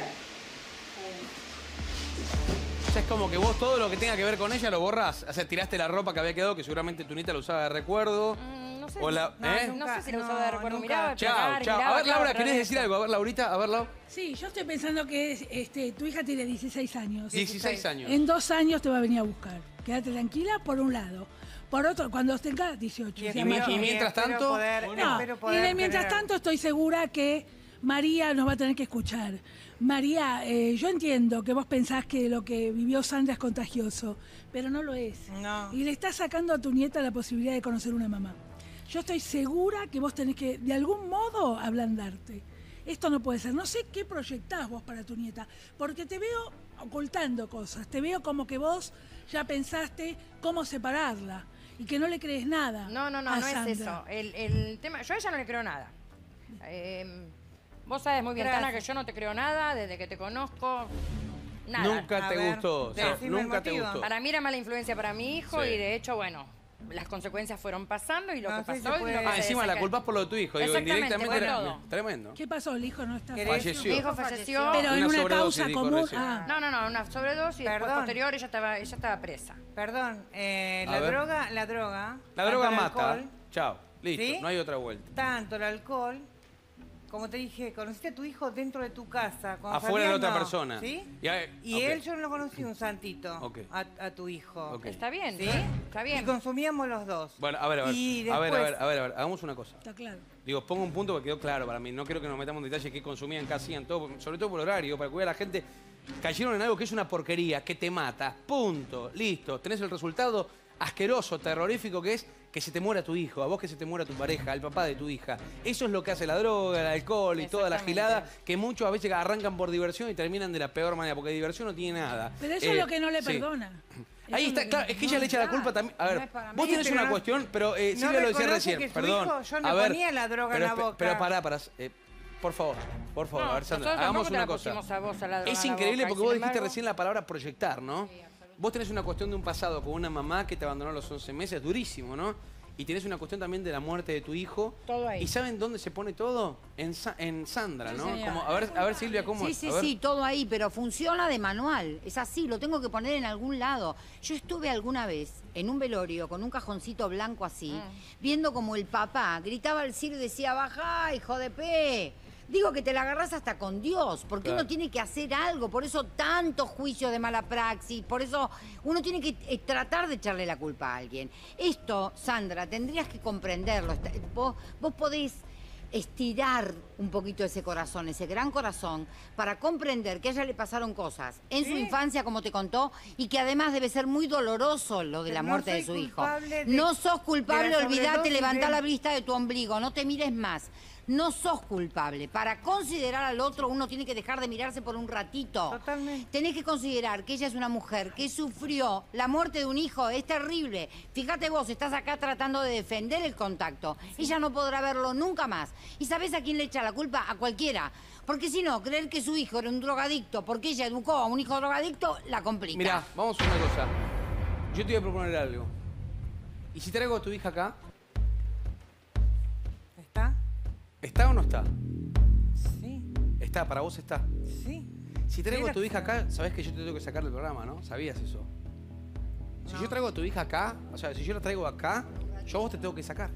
O sea, es como que vos todo lo que tenga que ver con ella lo borrás. O sea, tiraste la ropa que había quedado, que seguramente tu nieta la usaba de recuerdo. Mm, no sé, O la- no, ¿eh? no sé si la No, usaba de recuerdo. nunca. Miraba, Chao, placar, chao. miraba, A ver, claro, Laura, otra ¿querés vez decir eso. algo? A ver, Laurita, a ver, Lau. Sí, yo estoy pensando que es, este, tu hija tiene dieciséis años. dieciséis años. En dos años te va a venir a buscar. Quédate tranquila, por un lado. Por otro, cuando tengas dieciocho. Y o sea, mi- mayor. y mientras espero tanto- poder- No, espero y poder de mientras tener- tanto estoy segura que María nos va a tener que escuchar. María, eh, yo entiendo que vos pensás que lo que vivió Sandra es contagioso, pero no lo es. No. Y le estás sacando a tu nieta la posibilidad de conocer una mamá. Yo estoy segura que vos tenés que, de algún modo, ablandarte. Esto no puede ser. No sé qué proyectás vos para tu nieta, porque te veo ocultando cosas. Te veo como que vos ya pensaste cómo separarla y que no le crees nada. No, no, no, a no es Sandra. eso. El, el tema, yo a ella no le creo nada. Eh, vos sabes muy bien, Gracias. Tana, que yo no te creo nada desde que te conozco. Nada. Nunca A te ver, gustó. o sea, decime el nunca te motivo. gustó. Para mí era mala influencia para mi hijo Sí. y de hecho, bueno, las consecuencias fueron pasando y lo No que sé si pasó... y puede- lo que Ah, se encima la saca- culpás por lo de tu hijo. Digo, Exactamente, indirectamente por era todo. tremendo. ¿Qué pasó? ¿El hijo no está ¿Querés? Falleció. Mi hijo falleció. Pero en Una una sobredosis, causa dijo común. recién. Ah. No, no, no, una sobredosis y después Perdón. posterior ella estaba, ella estaba presa. Perdón, eh, A la ver. droga, la droga. La tanto droga el mata. alcohol, Chao. Listo. ¿Sí? No hay otra vuelta. tanto el alcohol, como te dije, conociste a tu hijo dentro de tu casa. cuando Afuera de salías, otra no, persona. ¿Sí? Y, a- Y ok. él yo no lo conocí, un santito, Ok. a, a tu hijo. Ok. Está bien, ¿Sí? está bien. Y consumíamos los dos. Bueno, a ver, a ver. Y A ver, a ver, después- a ver, a ver. Hagamos una cosa. Está claro. Digo, pongo un punto que quedó claro para mí. No quiero que nos metamos en detalle qué consumían, qué hacían, todo, sobre todo por horario, para cuidar a la gente. Cayeron en algo que es una porquería, que te mata. Punto. Listo. Tenés el resultado asqueroso, terrorífico que es que se te muera tu hijo, a vos que se te muera tu pareja, al papá de tu hija. Eso es lo que hace la droga, el alcohol y toda la Exactamente. gilada, que muchos a veces arrancan por diversión y terminan de la peor manera, porque diversión no tiene nada. Pero eso Eh, es lo que no le sí. perdona. Ahí Eso está, es lo claro, es que ella le echa la culpa también. A no ver, es para mí. vos tenés Pero una no- cuestión, pero eh, no Silvia lo decía reconoce recién, que su perdón. hijo, yo le a ver, ponía la droga pero, en la espe- boca. Pero pará, pará. eh, por favor, por favor, No, a ver, Sandra, nosotros hagamos tampoco te una la cosa. pusimos a vos a la droga Es en la increíble boca, y porque sin vos dijiste embargo- recién la palabra proyectar, ¿no? Vos tenés una cuestión de un pasado con una mamá que te abandonó a los once meses, durísimo, ¿no? Y tenés una cuestión también de la muerte de tu hijo. Todo ahí. ¿Y saben dónde se pone todo? En, Sa- en Sandra, ¿no? señor. Como, a, ver, a ver, Silvia, ¿cómo Sí, es? sí, A ver. sí, todo ahí, pero funciona de manual. Es así, lo tengo que poner en algún lado. Yo estuve alguna vez en un velorio con un cajoncito blanco así, Mm. viendo como el papá gritaba al cielo y decía, bajá, hijo de P. Digo que te la agarrás hasta con Dios, porque Claro. uno tiene que hacer algo, por eso tantos juicios de mala praxis, por eso uno tiene que eh, tratar de echarle la culpa a alguien. Esto, Sandra, tendrías que comprenderlo. Está- Vos, vos podés estirar un poquito ese corazón, ese gran corazón, para comprender que a ella le pasaron cosas en su Sí. infancia, como te contó, y que además debe ser muy doloroso lo de Pero la no muerte de soy su hijo. culpable de- No sos culpable, de la olvidate, sobredosis levantá de- la vista de tu ombligo, no te mires más. No sos culpable. Para considerar al otro uno tiene que dejar de mirarse por un ratito. Totalmente. Tenés que considerar que ella es una mujer que sufrió la muerte de un hijo, es terrible. Fíjate vos, estás acá tratando de defender el contacto. Ella no podrá verlo nunca más. ¿Y sabés a quién le echa la culpa? A cualquiera. Porque si no, creer que su hijo era un drogadicto porque ella educó a un hijo drogadicto, la complica. Mirá, vamos a una cosa. Yo te voy a proponer algo. ¿Y si traigo a tu hija acá? ¿Está? ¿Está o no está? Sí, Está, para vos está. sí. Si traigo Sí, a tu la- hija acá, sabés que yo te tengo que sacar del programa, ¿no? ¿Sabías eso? Si No. yo traigo a tu hija acá, o sea, si yo la traigo acá, yo a vos te tengo que sacar.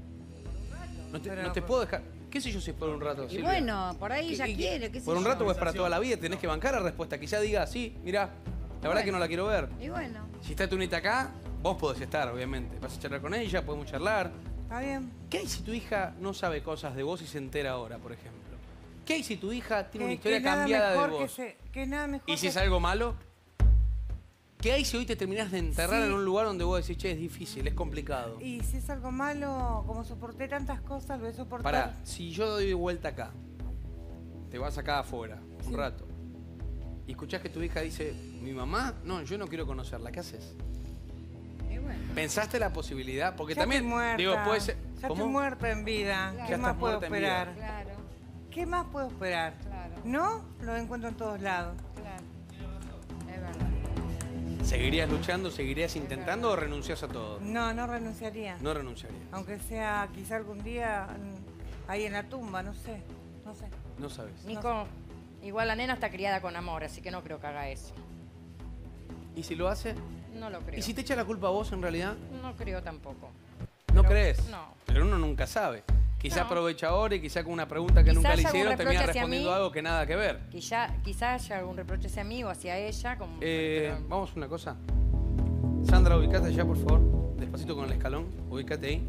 No te, Pero- no te puedo dejar. ¿Qué sé yo si es por un rato? Y Silvia? bueno, por ahí ¿Qué- ella qué- quiere, qué sé Por un yo. rato o es para toda la vida, tenés que bancar la respuesta. Quizá diga, sí, mira, la verdad que no la quiero ver. Y bueno. Si está tu nieta acá, vos podés estar, obviamente. Vas a charlar con ella, podemos charlar. Está bien. ¿Qué hay si tu hija no sabe cosas de vos y se entera ahora, por ejemplo? ¿Qué hay si tu hija tiene una Que- historia que nada cambiada de mejor vos? Que se- que nada mejor ¿Y si que- es algo malo? ¿Qué hay si hoy te terminás de enterrar Sí. en un lugar donde vos decís, che, es difícil, es complicado? Y si es algo malo, como soporté tantas cosas, lo he soportado. Pará, si yo doy vuelta acá, te vas acá afuera, un Sí. rato, y escuchás que tu hija dice, mi mamá, no, yo no quiero conocerla, ¿qué haces? Y bueno. ¿Pensaste la posibilidad? Porque Ya también, estoy muerta. digo, puede ser... Ya ¿Cómo? estoy muerta en vida. Claro. ¿Qué Ya más estás puedo muerta en vida. esperar? Claro, ¿Qué más puedo esperar? claro, ¿No? Lo encuentro en todos lados. claro. Es verdad. ¿Seguirías luchando, seguirías intentando o renunciás a todo? No, no renunciaría. No renunciarías. Aunque sea quizá algún día mm, ahí en la tumba, no sé. No sé. No sabes. Nico, igual la nena está criada con amor, así que no creo que haga eso. ¿Y si lo hace? No lo creo. ¿Y si te echa la culpa a vos en realidad? No creo tampoco. ¿No Pero- crees? no. Pero uno nunca sabe. Quizá No. aprovecha ahora y quizá con una pregunta que Quizás nunca le haga un hicieron termina reproche hacia respondiendo mí. algo que nada que ver. Quizá, quizá haya algún reproche hacia mí o hacia ella. Como, Eh, pero- vamos a una cosa. Sandra, ubicate allá, por favor. Despacito con el escalón. Ubicate ahí.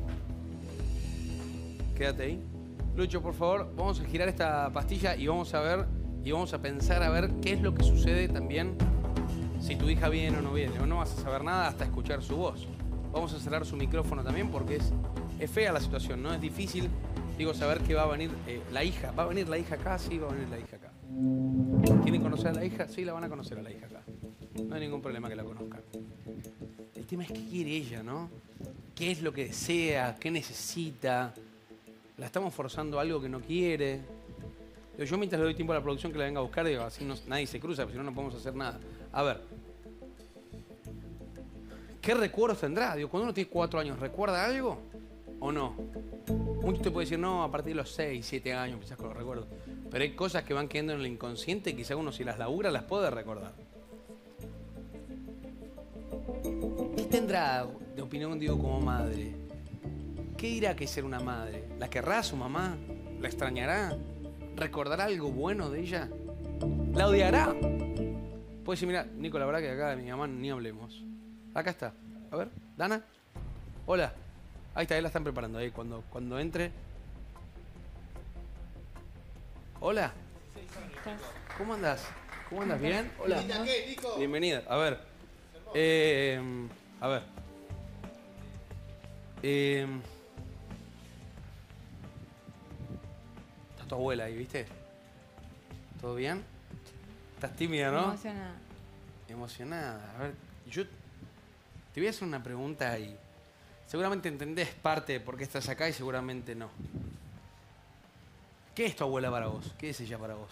Quédate ahí. Lucho, por favor, vamos a girar esta pastilla y vamos a ver y vamos a pensar a ver qué es lo que sucede también si tu hija viene o no viene. O no vas a saber nada hasta escuchar su voz. Vamos a cerrar su micrófono también porque es, es fea la situación, ¿no? Es difícil, digo, saber que va a venir eh, la hija. ¿Va a venir la hija acá? Sí, va a venir la hija acá. ¿Quieren conocer a la hija? Sí, la van a conocer a la hija acá. No hay ningún problema que la conozcan. El tema es qué quiere ella, ¿no? ¿Qué es lo que desea? ¿Qué necesita? ¿La estamos forzando a algo que no quiere? Digo, yo mientras le doy tiempo a la producción que la venga a buscar, digo, así no- nadie se cruza, porque si no, no podemos hacer nada. A ver. ¿Qué recuerdos tendrá? Digo, cuando uno tiene cuatro años, ¿recuerda algo o no? Mucho te puede decir, no, a partir de los seis, siete años, quizás con los recuerdos. Pero hay cosas que van quedando en el inconsciente y quizás uno si las labura las puede recordar. ¿Qué tendrá de opinión, digo, como madre? ¿Qué dirá que es ser una madre? ¿La querrá a su mamá? ¿La extrañará? ¿Recordará algo bueno de ella? ¿La odiará? Puede decir, mira, Nico, la verdad que acá de mi mamá ni hablemos. Acá está. A ver, Dana. Hola. Ahí está, ahí la están preparando. Ahí, cuando, cuando entre. Hola. ¿Cómo andas? ¿Cómo andas? ¿Bien? Hola. Bienvenida. A ver. Eh, a ver. Eh, está tu abuela ahí, ¿viste? ¿Todo bien? Estás tímida, ¿no? Emocionada. Emocionada. A ver, yo te voy a hacer una pregunta y seguramente entendés parte de por qué estás acá y seguramente no. ¿Qué es tu abuela para vos? ¿Qué es ella para vos?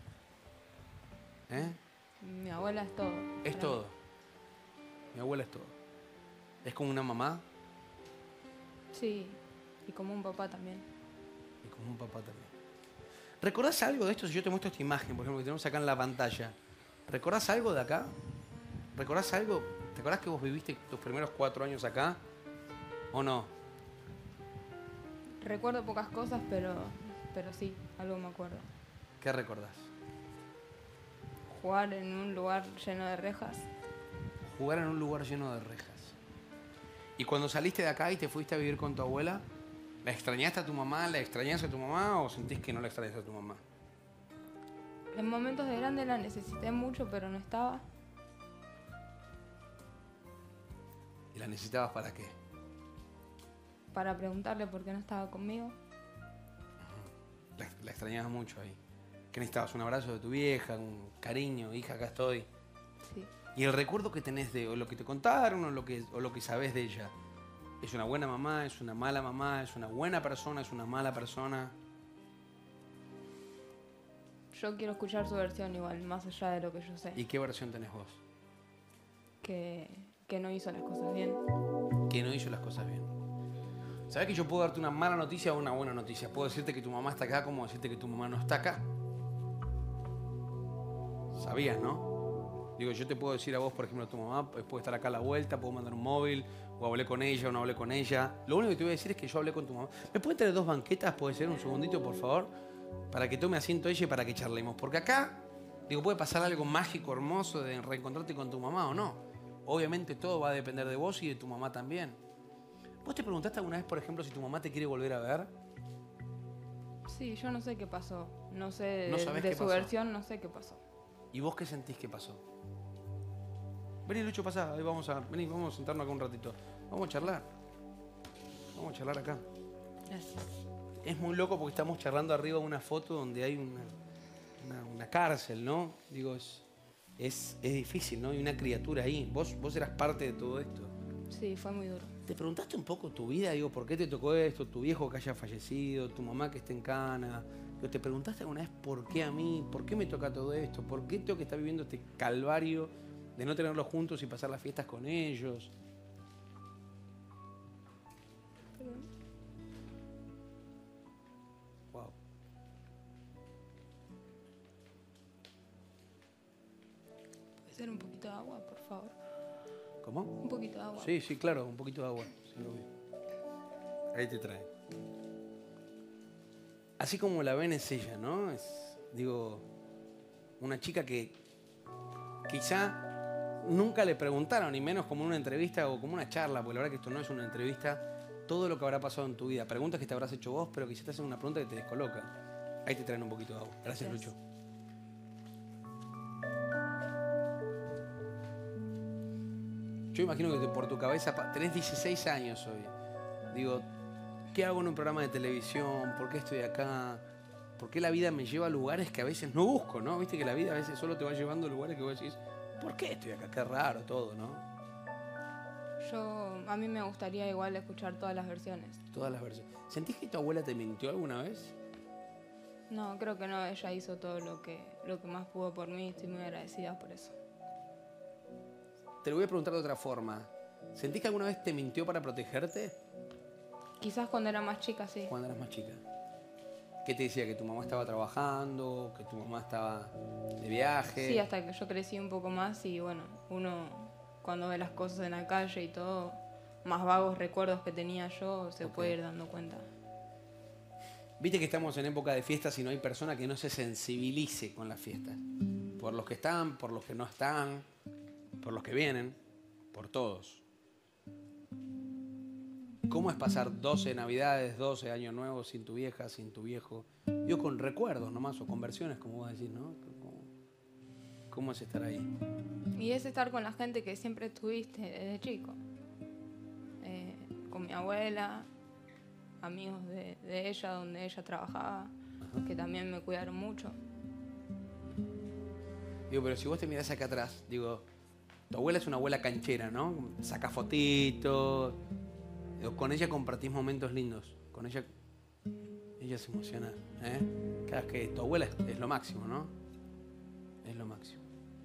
¿Eh? Mi abuela es todo. Es para todo. Mi abuela es todo. ¿Es como una mamá? mí. Sí, y como un papá también. Y como un papá también. ¿Recordás algo de esto? Si yo te muestro esta imagen, por ejemplo, que tenemos acá en la pantalla. ¿Recordás algo de acá? ¿Recordás algo? ¿Te acordás que vos viviste tus primeros cuatro años acá? ¿O no? Recuerdo pocas cosas, pero, pero sí, algo me acuerdo. ¿Qué recordás? Jugar en un lugar lleno de rejas. Jugar en un lugar lleno de rejas. ¿Y cuando saliste de acá y te fuiste a vivir con tu abuela, la extrañaste a tu mamá? ¿La extrañas a tu mamá o sentís que no la extrañas a tu mamá? En momentos de grande la necesité mucho, pero no estaba. ¿Y la necesitabas para qué? Para preguntarle por qué no estaba conmigo. La, la extrañabas mucho ahí. ¿Qué necesitabas? ¿Un abrazo de tu vieja? ¿Un cariño? Hija, acá estoy. Sí. ¿Y el recuerdo que tenés de o lo que te contaron o lo que, o lo que sabés de ella? ¿Es una buena mamá? ¿Es una mala mamá? ¿Es una buena persona? ¿Es una mala persona? Yo quiero escuchar su versión igual, más allá de lo que yo sé. ¿Y qué versión tenés vos? Que, que no hizo las cosas bien. Que no hizo las cosas bien. ¿Sabés que yo puedo darte una mala noticia o una buena noticia? Puedo decirte que tu mamá está acá como decirte que tu mamá no está acá. ¿Sabías, no? Digo, yo te puedo decir a vos, por ejemplo, tu mamá puede estar acá a la vuelta, puedo mandar un móvil, o hablé con ella o no hablé con ella. Lo único que te voy a decir es que yo hablé con tu mamá. ¿Me pueden traer dos banquetas? ¿Puede ser un segundito, por favor? Para que tome asiento ella y para que charlemos. Porque acá, digo, puede pasar algo mágico, hermoso de reencontrarte con tu mamá o no. Obviamente todo va a depender de vos y de tu mamá también. ¿Vos te preguntaste alguna vez, por ejemplo, si tu mamá te quiere volver a ver? Sí, yo no sé qué pasó. No sé de, ¿No sabés de qué su pasó? versión, no sé qué pasó. ¿Y vos qué sentís que pasó? Vení, Lucho, pasá. Ahí vamos a, vení, vamos a sentarnos acá un ratito. Vamos a charlar. Vamos a charlar acá. Gracias. Es muy loco porque estamos charlando arriba de una foto donde hay una, una, una cárcel, ¿no? Digo, es, es, es difícil, ¿no? Hay una criatura ahí. Vos, vos eras parte de todo esto. Sí, fue muy duro. ¿Te preguntaste un poco tu vida? Digo, ¿por qué te tocó esto? ¿Tu viejo que haya fallecido? ¿Tu mamá que esté en cana? Digo, ¿te preguntaste alguna vez por qué a mí? ¿Por qué me toca todo esto? ¿Por qué tengo que estar viviendo este calvario de no tenerlos juntos y pasar las fiestas con ellos? Wow. ¿Puede ser un poquito de agua, por favor? ¿Cómo? Un poquito de agua. Sí, sí, claro, un poquito de agua. Sí, obvio. Ahí te trae. Así como la ven es ella, ¿no? Es, digo, una chica que quizá nunca le preguntaron, ni menos como una entrevista o como una charla, porque la verdad que esto no es una entrevista, todo lo que habrá pasado en tu vida. Preguntas que te habrás hecho vos, pero quizás te hacen una pregunta que te descoloca. Ahí te traen un poquito de agua. Gracias, Gracias. Lucho. Yo imagino que por tu cabeza, pa- tenés dieciséis años hoy. Digo, ¿qué hago en un programa de televisión? ¿Por qué estoy acá? ¿Por qué la vida me lleva a lugares que a veces no busco, no? Viste que la vida a veces solo te va llevando a lugares que vos decís, ¿por qué estoy acá? Qué raro todo, ¿no? Yo, a mí me gustaría igual escuchar todas las versiones. Todas las versiones. ¿Sentís que tu abuela te mintió alguna vez? No, creo que no, ella hizo todo lo que, lo que más pudo por mí, estoy muy agradecida por eso. Te lo voy a preguntar de otra forma. ¿Sentís que alguna vez te mintió para protegerte? Quizás cuando era más chica, sí. Cuando eras más chica. ¿Qué te decía? ¿Que tu mamá estaba trabajando? ¿Que tu mamá estaba de viaje? Sí, hasta que yo crecí un poco más y bueno, uno cuando ve las cosas en la calle y todo, más vagos recuerdos que tenía yo, se Ok. puede ir dando cuenta. Viste que estamos en época de fiestas y no hay persona que no se sensibilice con las fiestas. Por los que están, por los que no están, por los que vienen, por todos. ¿Cómo es pasar doce navidades, doce años nuevos sin tu vieja, sin tu viejo? Yo con recuerdos nomás, o conversiones, como vos decís, ¿no? ¿Cómo, cómo es estar ahí? Y es estar con la gente que siempre estuviste desde chico. Eh, con mi abuela, amigos de, de ella, donde ella trabajaba, que también me cuidaron mucho. Digo, pero si vos te mirás acá atrás, digo, tu abuela es una abuela canchera, ¿no? Saca fotitos. Digo, con ella compartís momentos lindos. Con ella, ella se emociona, ¿eh? Cada vez que tu abuela es, es lo máximo, ¿no? Es lo máximo.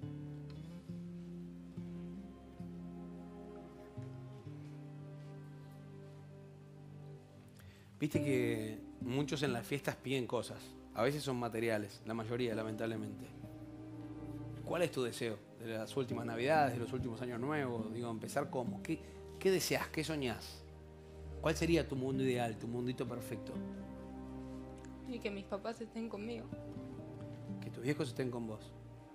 Viste que muchos en las fiestas piden cosas. A veces son materiales, la mayoría, lamentablemente. ¿Cuál es tu deseo de las últimas navidades, de los últimos años nuevos? Digo, empezar cómo. ¿Qué, qué deseas? ¿Qué soñás? ¿Cuál sería tu mundo ideal, tu mundito perfecto? Y que mis papás estén conmigo. Que tus viejos estén con vos.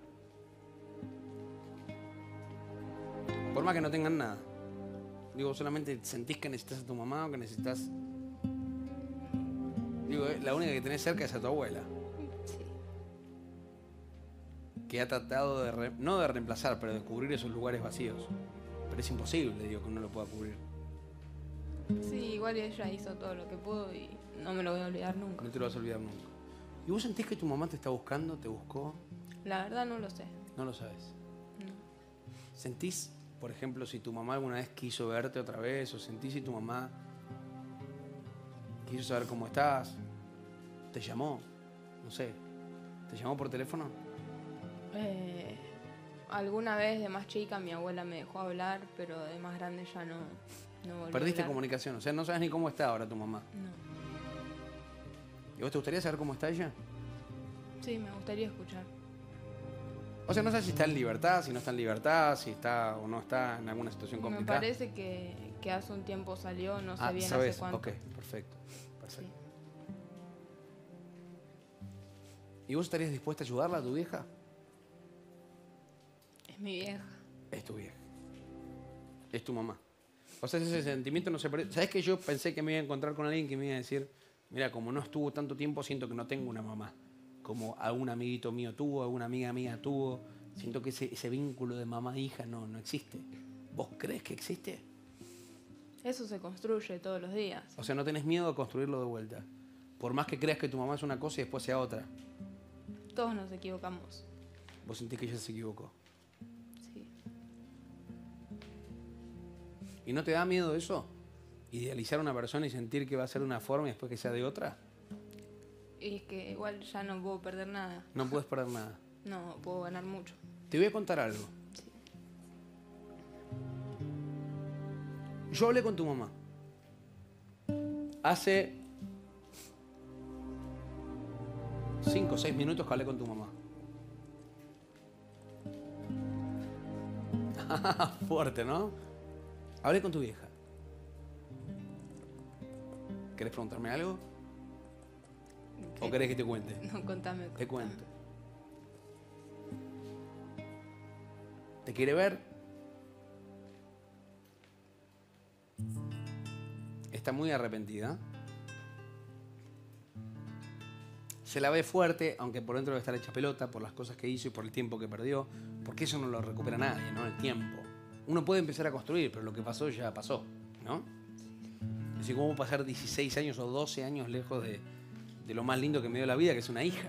Por más que no tengan nada. Digo, solamente sentís que necesitas a tu mamá o que necesitas... Digo, la única que tenés cerca es a tu abuela. Sí. Que ha tratado de, re- no de reemplazar, pero de cubrir esos lugares vacíos. Pero es imposible, digo, que uno lo pueda cubrir. Sí, igual ella hizo todo lo que pudo y no me lo voy a olvidar nunca. No te lo vas a olvidar nunca. ¿Y vos sentís que tu mamá te está buscando? ¿Te buscó? La verdad no lo sé. No lo sabes. No. ¿Sentís, por ejemplo, si tu mamá alguna vez quiso verte otra vez? ¿O sentís si tu mamá quiso saber cómo estás? ¿Te llamó? No sé. ¿Te llamó por teléfono? Eh, alguna vez de más chica mi abuela me dejó hablar, pero de más grande ya no, no volví a Perdiste hablar. comunicación. O sea, no sabes ni cómo está ahora tu mamá. No. ¿Y vos te gustaría saber cómo está ella? Sí, me gustaría escuchar. O sea, no sabes si está en libertad, si no está en libertad, si está o no está en alguna situación Me complicada. parece que, que hace un tiempo salió, no sé Ah, bien sabes. hace cuánto. Ok, perfecto. Perfecto. Sí. ¿Y vos estarías dispuesta a ayudarla a tu vieja? Es mi vieja. Es tu vieja. Es tu mamá. O sea, ese sentimiento no se pierde. ¿Sabes que yo pensé que me iba a encontrar con alguien que me iba a decir, mira, como no estuvo tanto tiempo, siento que no tengo una mamá? Como algún amiguito mío tuvo, alguna amiga mía tuvo. Siento que ese, ese vínculo de mamá e hija no, no existe. ¿Vos crees que existe? Eso se construye todos los días. O sea, no tenés miedo de construirlo de vuelta. Por más que creas que tu mamá es una cosa y después sea otra. Todos nos equivocamos. Vos sentís que ella se equivocó. Sí. ¿Y no te da miedo eso? Idealizar a una persona y sentir que va a ser de una forma y después que sea de otra. Y es que igual ya no puedo perder nada. No puedes perder nada. No, puedo ganar mucho. Te voy a contar algo. Sí. Yo hablé con tu mamá. Hace cinco o seis minutos que hablé con tu mamá. Fuerte, ¿no? Hablé con tu vieja. ¿Querés preguntarme algo? ¿O querés que te cuente? No, contame. Te contame. cuento. ¿Te quiere ver? Está muy arrepentida. Se la ve fuerte, aunque por dentro debe estar hecha pelota por las cosas que hizo y por el tiempo que perdió, porque eso no lo recupera nadie, ¿no? El tiempo. Uno puede empezar a construir, pero lo que pasó ya pasó, ¿no? Es decir, ¿cómo pasar dieciséis años o doce años lejos de, de lo más lindo que me dio la vida, que es una hija?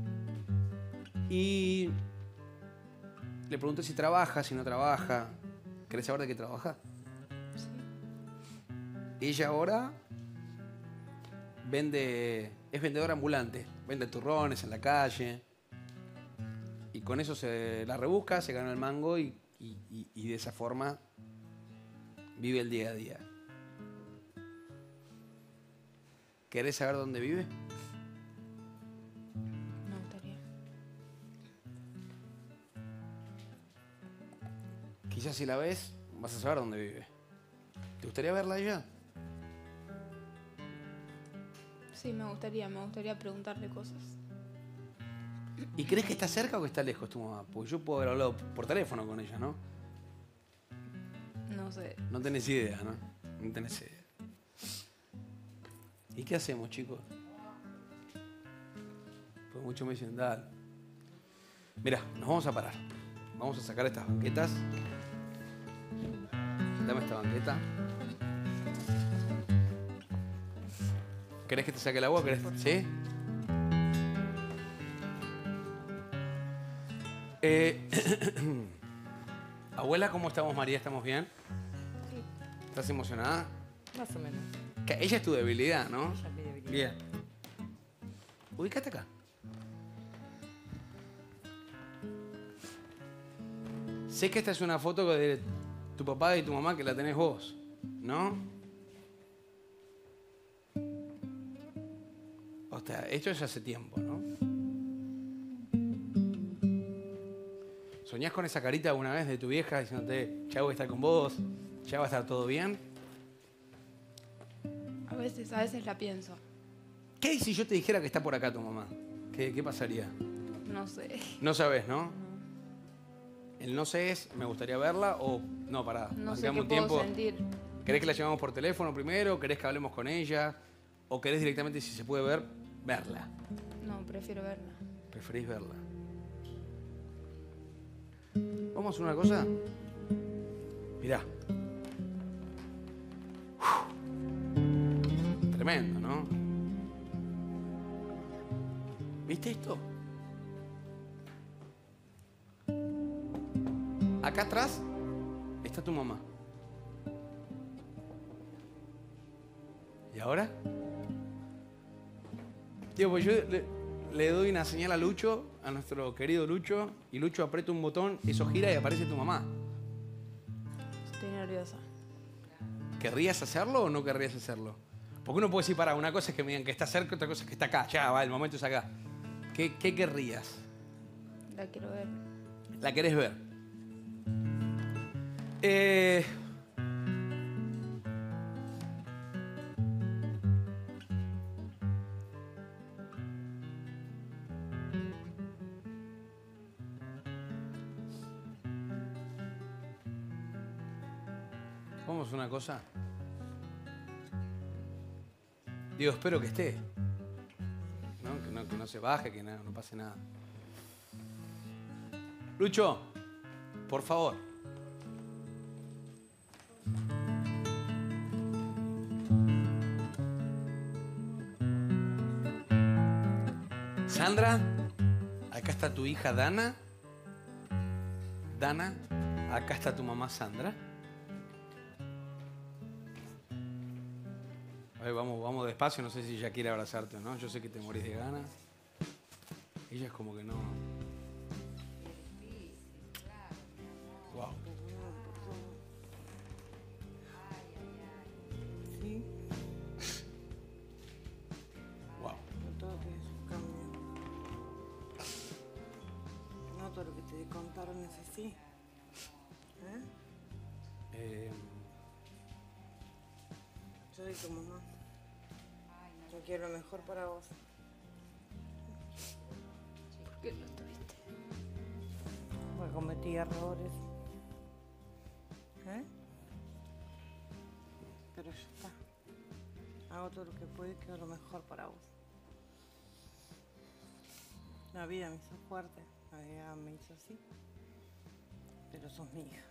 Y le pregunté si trabaja, si no trabaja. ¿Querés saber de qué trabaja? Sí. Ella ahora vende, es vendedora ambulante, vende turrones en la calle y con eso se la rebusca, se gana el mango y, y, y, y de esa forma vive el día a día. ¿Querés saber dónde vive? Me gustaría. Quizás si la ves, vas a saber dónde vive. ¿Te gustaría verla ya? Sí, me gustaría, me gustaría preguntarle cosas. ¿Y crees que está cerca o que está lejos tu mamá? Porque yo puedo haber hablado por teléfono con ella, ¿no? No sé. No tenés idea, ¿no? No tenés idea. ¿Y qué hacemos, chicos? Pues mucho me dicen, dale. Mirá, nos vamos a parar. Vamos a sacar estas banquetas. Dame esta banqueta. ¿Querés que te saque el agua? ¿Querés? ¿Sí? Eh, Abuela, ¿cómo estamos, María? ¿Estamos bien? Sí, ¿Estás emocionada? más o menos. Que ella es tu debilidad, ¿no? Ella es mi debilidad. Bien. Ubícate acá. Sé que esta es una foto de tu papá y tu mamá que la tenés vos, ¿no? O sea, esto es hace tiempo, ¿no? ¿Soñás con esa carita alguna vez de tu vieja diciéndote, ya voy a estar con vos, ya va a estar todo bien? A veces, a veces la pienso. ¿Qué si yo te dijera que está por acá tu mamá? ¿Qué, qué pasaría? No sé. No sabes, ¿no? El no sé es, me gustaría verla o no, pará. No sé bancame qué un puedo tiempo. sentir. ¿Querés que la llamemos por teléfono primero? ¿Querés que hablemos con ella? ¿O querés directamente, si se puede ver, verla? No, prefiero verla. Preferís verla. ¿Vamos a hacer una cosa? Mirá. Tremendo, ¿no? ¿Viste esto? Acá atrás está tu mamá. ¿Y ahora? Tío, pues yo le, le doy una señal a Lucho, a nuestro querido Lucho, y Lucho aprieta un botón, eso gira y aparece tu mamá. Estoy nerviosa. ¿Querrías hacerlo o no querrías hacerlo? Porque uno puede decir, para, una cosa es que me digan que está cerca, otra cosa es que está acá. Ya, va, el momento es acá. ¿Qué, qué querrías? La quiero ver. ¿La querés ver? Eh... Vamos a una cosa. Digo, espero que esté. ¿No? Que, no, que no se baje, que no, no pase nada. Lucho, por favor. Sandra, acá está tu hija Dana. Dana, acá está tu mamá Sandra. A ver, vamos, vamos despacio, no sé si ella quiere abrazarte o no. Yo sé que te morís de ganas. Ella es como que no. Wow. Sí, Wow. no todo tiene su cambio. No todo lo que te contaron es así. ¿Eh? Eh, Yo soy tu mamá. Yo quiero lo mejor para vos. ¿Por qué no estuviste? Porque cometí errores. ¿Eh? Pero ya está. Hago todo lo que puedo y quiero lo mejor para vos. La vida me hizo fuerte. La vida me hizo así. Pero sos mi hija.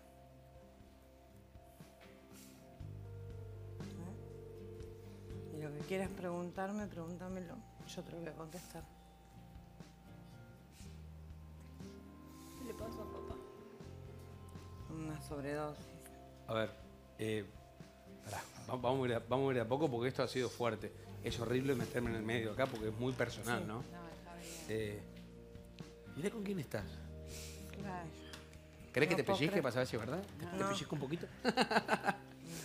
¿Eh? Y lo que quieras preguntarme, pregúntamelo. Yo te lo voy a contestar. ¿Qué le pasó a papá? Una sobredosis. a ver, eh, pará, va- vamos, a ir a, vamos a ir de a poco porque esto ha sido fuerte. Es horrible meterme en el medio acá porque es muy personal, ¿no? No, está bien. Eh, mirá con quién estás. Claro. ¿Querés que No te puedo pellizque creer. para saber si es verdad? ¿Te, te No. pellizco un poquito?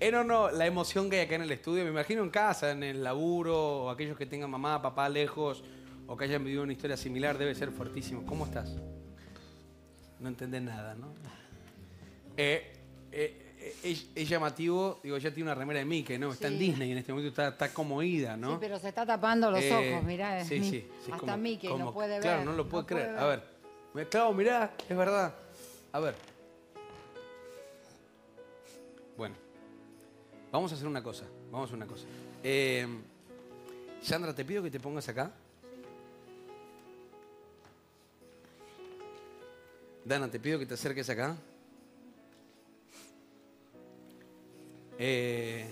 Eh, no, no, la emoción que hay acá en el estudio, me imagino en casa, en el laburo, o aquellos que tengan mamá, papá lejos, o que hayan vivido una historia similar, debe ser fuertísimo. ¿Cómo estás? No entendés nada, ¿no? Eh, eh, es, es llamativo, digo, ella tiene una remera de Mickey, ¿no? Está Sí. en Disney en este momento, está, está como ida, ¿no? Sí, pero se está tapando los Eh, ojos, mirá. Sí, mi- sí. sí, Hasta como- Mickey como- no puede ver. Claro, no lo puede creer. puede A ver. Me- Claro, mirá, es verdad. A ver. Bueno. Vamos a hacer una cosa. Vamos a hacer una cosa. Eh, Sandra, te pido que te pongas acá. Dana, te pido que te acerques acá. Eh...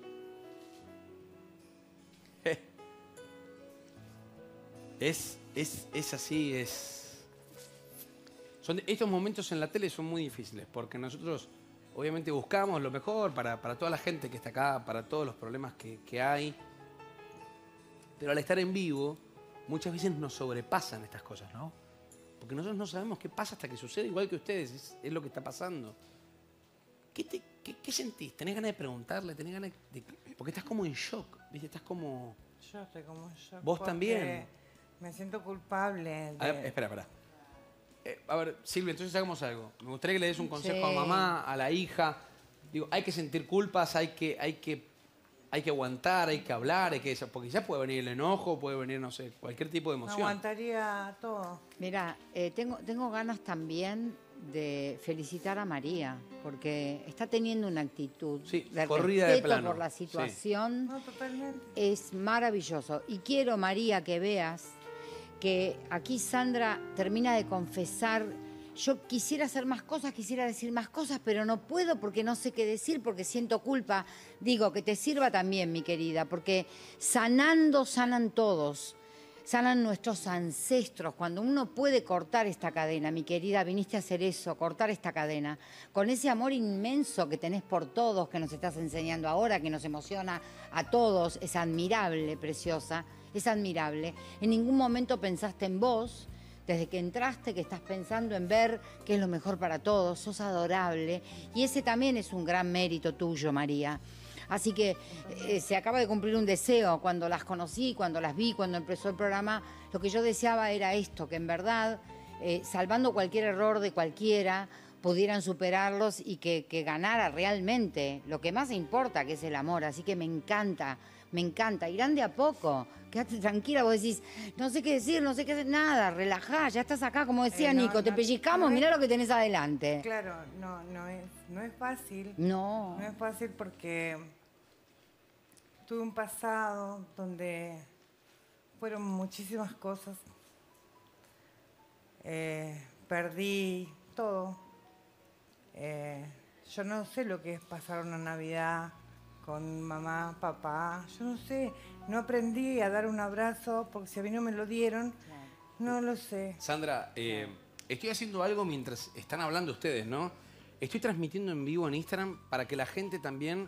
Es, es, es así, es... Son, estos momentos en la tele son muy difíciles porque nosotros obviamente buscamos lo mejor para, para toda la gente que está acá, para todos los problemas que, que hay. Pero al estar en vivo, muchas veces nos sobrepasan estas cosas, ¿no? Porque nosotros no sabemos qué pasa hasta que sucede, igual que ustedes, es, es lo que está pasando. ¿Qué, te, qué, ¿Qué sentís? ¿Tenés ganas de preguntarle? ¿Tenés ganas de...? Porque estás como en shock, ¿viste? Estás como... Yo estoy como en shock. ¿Vos porque también? Me siento culpable. De... A ver, espera, espera. Eh, a ver, Silvia, entonces hagamos algo. Me gustaría que le des un consejo Sí. a mamá, a la hija. Digo, hay que sentir culpas, hay que, hay que, hay que aguantar, hay que hablar, hay que... Porque ya puede venir el enojo, puede venir, no sé, cualquier tipo de Me emoción. aguantaría todo. Mira, eh, tengo, tengo ganas también de felicitar a María, porque está teniendo una actitud Sí, de corrida de respeto plano, por la sí. situación. No, totalmente. Es maravilloso. Y quiero, María, que veas que aquí Sandra termina de confesar, yo quisiera hacer más cosas, quisiera decir más cosas, pero no puedo porque no sé qué decir, porque siento culpa. Digo, que te sirva también, mi querida, porque sanando, sanan todos. Sanan nuestros ancestros. Cuando uno puede cortar esta cadena, mi querida, viniste a hacer eso, cortar esta cadena, con ese amor inmenso que tenés por todos, que nos estás enseñando ahora, que nos emociona a todos, es admirable, preciosa, es admirable. En ningún momento pensaste en vos, desde que entraste, que estás pensando en ver qué es lo mejor para todos, sos adorable, y ese también es un gran mérito tuyo, María. Así que eh, se acaba de cumplir un deseo. Cuando las conocí, cuando las vi, cuando empezó el programa, lo que yo deseaba era esto, que en verdad, eh, salvando cualquier error de cualquiera, pudieran superarlos y que, que ganara realmente lo que más importa, que es el amor. Así que me encanta, me encanta. Irán de a poco. Quédate tranquila, vos decís, no sé qué decir, no sé qué hacer, nada, relajá, ya estás acá, como decía Eh, no, Nico, te no, pellizcamos, no es- mirá lo que tenés adelante. Claro, no, no es, no es fácil. No. No es fácil porque tuve un pasado donde fueron muchísimas cosas. Eh, perdí todo. Eh, yo no sé lo que es pasar una Navidad con mamá, papá. Yo no sé. No aprendí a dar un abrazo porque si a mí no me lo dieron, no lo sé. Sandra, eh, estoy haciendo algo mientras están hablando ustedes, ¿no? Estoy transmitiendo en vivo en Instagram para que la gente también...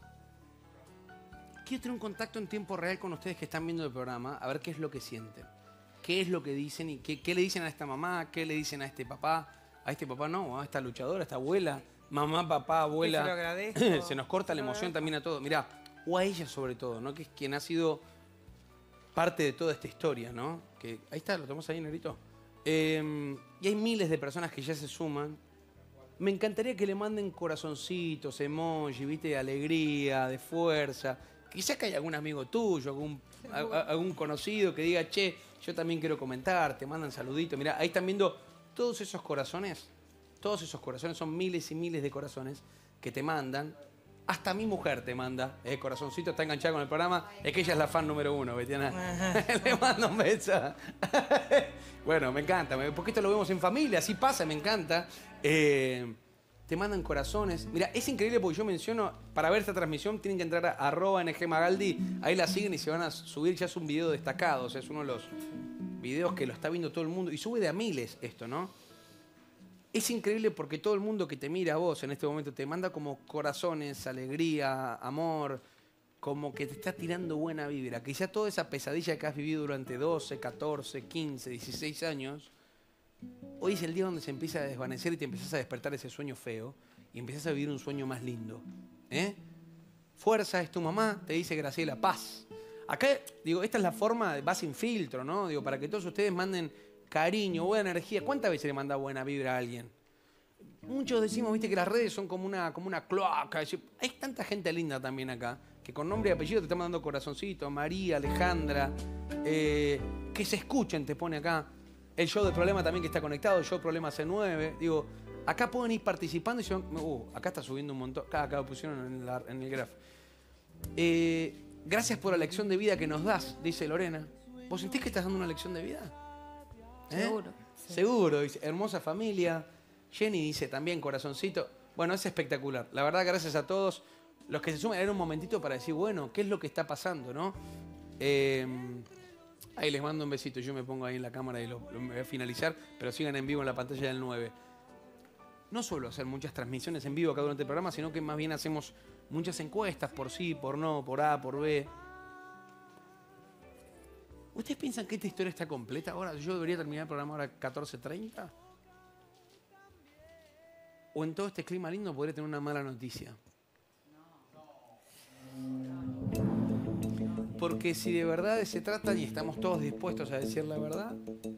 Quiero tener un contacto en tiempo real con ustedes que están viendo el programa, a ver qué es lo que sienten. Qué es lo que dicen y qué, qué le dicen a esta mamá, qué le dicen a este papá. A este papá no, a esta luchadora, a esta abuela. Mamá, papá, abuela. Que se lo agradezco. Se nos corta la Se lo emoción agradezco. también a todos. Mirá, o a ella sobre todo, ¿no? Que es quien ha sido parte de toda esta historia, ¿no? Que, ahí está, lo tenemos ahí, Negrito. Eh, y hay miles de personas que ya se suman. Me encantaría que le manden corazoncitos, emoji, viste, de alegría, de fuerza. Quizás que haya algún amigo tuyo, algún, a- a- algún conocido que diga, che, yo también quiero comentar, te mandan saluditos. Mirá, ahí están viendo todos esos corazones. Todos esos corazones, son miles y miles de corazones que te mandan. Hasta mi mujer te manda, eh, corazoncito, está enganchada con el programa. Es que ella es la fan número uno, Betiana. Le mando un beso. Bueno, me encanta, me- porque esto lo vemos en familia, así pasa, me encanta. Eh, te mandan corazones. Mira, es increíble porque yo menciono, para ver esta transmisión tienen que entrar a arroba ngmagaldi, ahí la siguen y se van a subir, ya es un video destacado, o sea, es uno de los videos que lo está viendo todo el mundo, y sube de a miles esto, ¿no? Es increíble porque todo el mundo que te mira a vos en este momento te manda como corazones, alegría, amor, como que te está tirando buena vibra. Quizá toda esa pesadilla que has vivido durante doce, catorce, quince, dieciséis años, hoy es el día donde se empieza a desvanecer y te empiezas a despertar ese sueño feo y empiezas a vivir un sueño más lindo. ¿Eh? fuerza, es tu mamá, te dice Graciela, paz. Acá, digo, esta es la forma, va sin filtro, ¿no? Digo, para que todos ustedes manden cariño, buena energía. ¿Cuántas veces le manda buena vibra a alguien? Muchos decimos, viste, que las redes son como una, como una cloaca. Hay tanta gente linda también acá, que con nombre y apellido te están mandando corazoncito, María, Alejandra, eh, que se escuchen, te pone acá. El show de Problema también que está conectado, el show Problema C nueve. Digo, acá pueden ir participando y se van, uh, acá está subiendo un montón. Acá, acá lo pusieron en, la, en el graph. Eh, gracias por la lección de vida que nos das, dice Lorena. ¿Vos sentís que estás dando una lección de vida? ¿Eh? Seguro. Sí. Seguro, dice, hermosa familia. Jenny dice también, corazoncito. Bueno, es espectacular. La verdad, gracias a todos los que se suman. Era un momentito para decir, bueno, ¿qué es lo que está pasando, no? Eh, ahí les mando un besito. Yo me pongo ahí en la cámara y lo, lo voy a finalizar, pero sigan en vivo en la pantalla del nueve. No suelo hacer muchas transmisiones en vivo acá durante el programa, sino que más bien hacemos muchas encuestas por sí, por no, por A, por B. ¿Ustedes piensan que esta historia está completa? Ahora, yo debería terminar el programa ahora catorce treinta. ¿O en todo este clima lindo podría tener una mala noticia? Porque si de verdad se trata y estamos todos dispuestos a decir la verdad,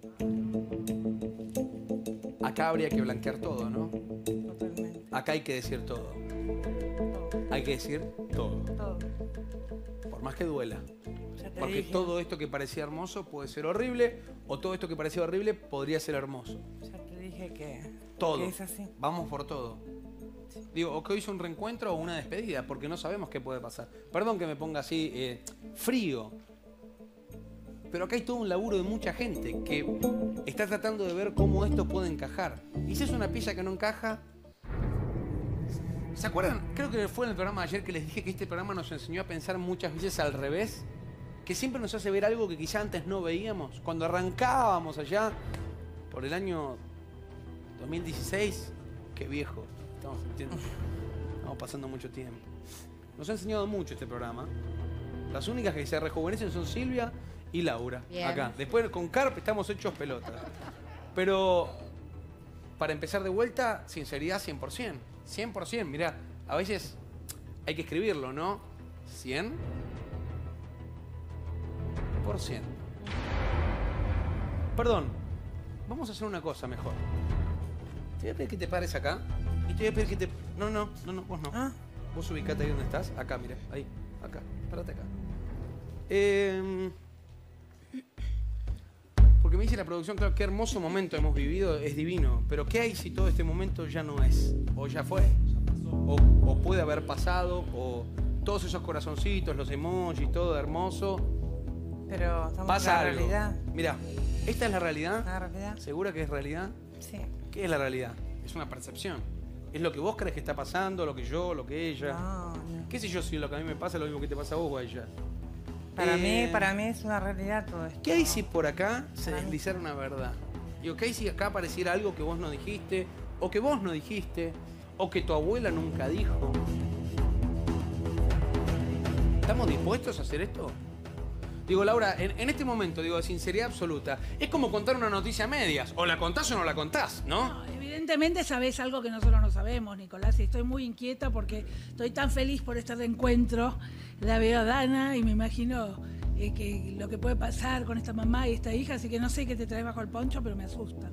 acá habría que blanquear todo, ¿no? Totalmente. Acá hay que decir todo. Hay que decir todo. Todo. Por más que duela. Ya te Porque dije. todo esto que parecía hermoso puede ser horrible, o todo esto que parecía horrible podría ser hermoso. Ya te dije que, Todo. que es así. Vamos por todo. Digo, o que hoy es un reencuentro o una despedida, porque no sabemos qué puede pasar. Perdón que me ponga así eh, frío. Pero acá hay todo un laburo de mucha gente que está tratando de ver cómo esto puede encajar. Y si es una pieza que no encaja... ¿Se acuerdan? Creo que fue en el programa de ayer que les dije que este programa nos enseñó a pensar muchas veces al revés. Que siempre nos hace ver algo que quizá antes no veíamos. Cuando arrancábamos allá por el año dos mil dieciséis, qué viejo, estamos sintiendo. Estamos pasando mucho tiempo. Nos ha enseñado mucho este programa. Las únicas que se rejuvenecen son Silvia y Laura. Bien. Acá. Después con Carp estamos hechos pelotas. Pero para empezar de vuelta, sinceridad cien por ciento. cien por ciento. Mirá, a veces hay que escribirlo, ¿no? cien por ciento. Perdón, vamos a hacer una cosa mejor. Te voy a pedir que te pares acá y te voy a pedir que te... No, no, no, no, vos no. Ah. Vos ubicate ahí donde estás. Acá, mira, ahí, acá, párate acá. Eh... Porque me dice la producción, claro, qué hermoso momento hemos vivido, es divino. Pero ¿qué hay si todo este momento ya no es? O ya fue, o, o puede haber pasado, o todos esos corazoncitos, los emojis, todo hermoso. Pero estamos Pasa en la algo. realidad. Mira, ¿esta es la realidad? ¿La realidad? ¿Segura que es realidad? Sí. ¿Qué es la realidad? Es una percepción. Es lo que vos crees que está pasando, lo que yo, lo que ella. No, no. ¿Qué sé yo si lo que a mí me pasa es lo mismo que te pasa a vos o a ella? Para Eh, mí, para mí es una realidad todo esto. ¿Qué hay si por acá se deslizara una verdad? Digo, ¿qué hay si acá apareciera algo que vos no dijiste, o que vos no dijiste, o que tu abuela nunca dijo? ¿Estamos dispuestos a hacer esto? Digo, Laura, en, en este momento, digo, de sinceridad absoluta, es como contar una noticia a medias. O la contás o no la contás, ¿no? No, evidentemente sabés algo que nosotros no sabemos, Nicolás, y estoy muy inquieta porque estoy tan feliz por este reencuentro. La veo a Dana y me imagino eh, que lo que puede pasar con esta mamá y esta hija, así que no sé qué te traes bajo el poncho, pero me asusta.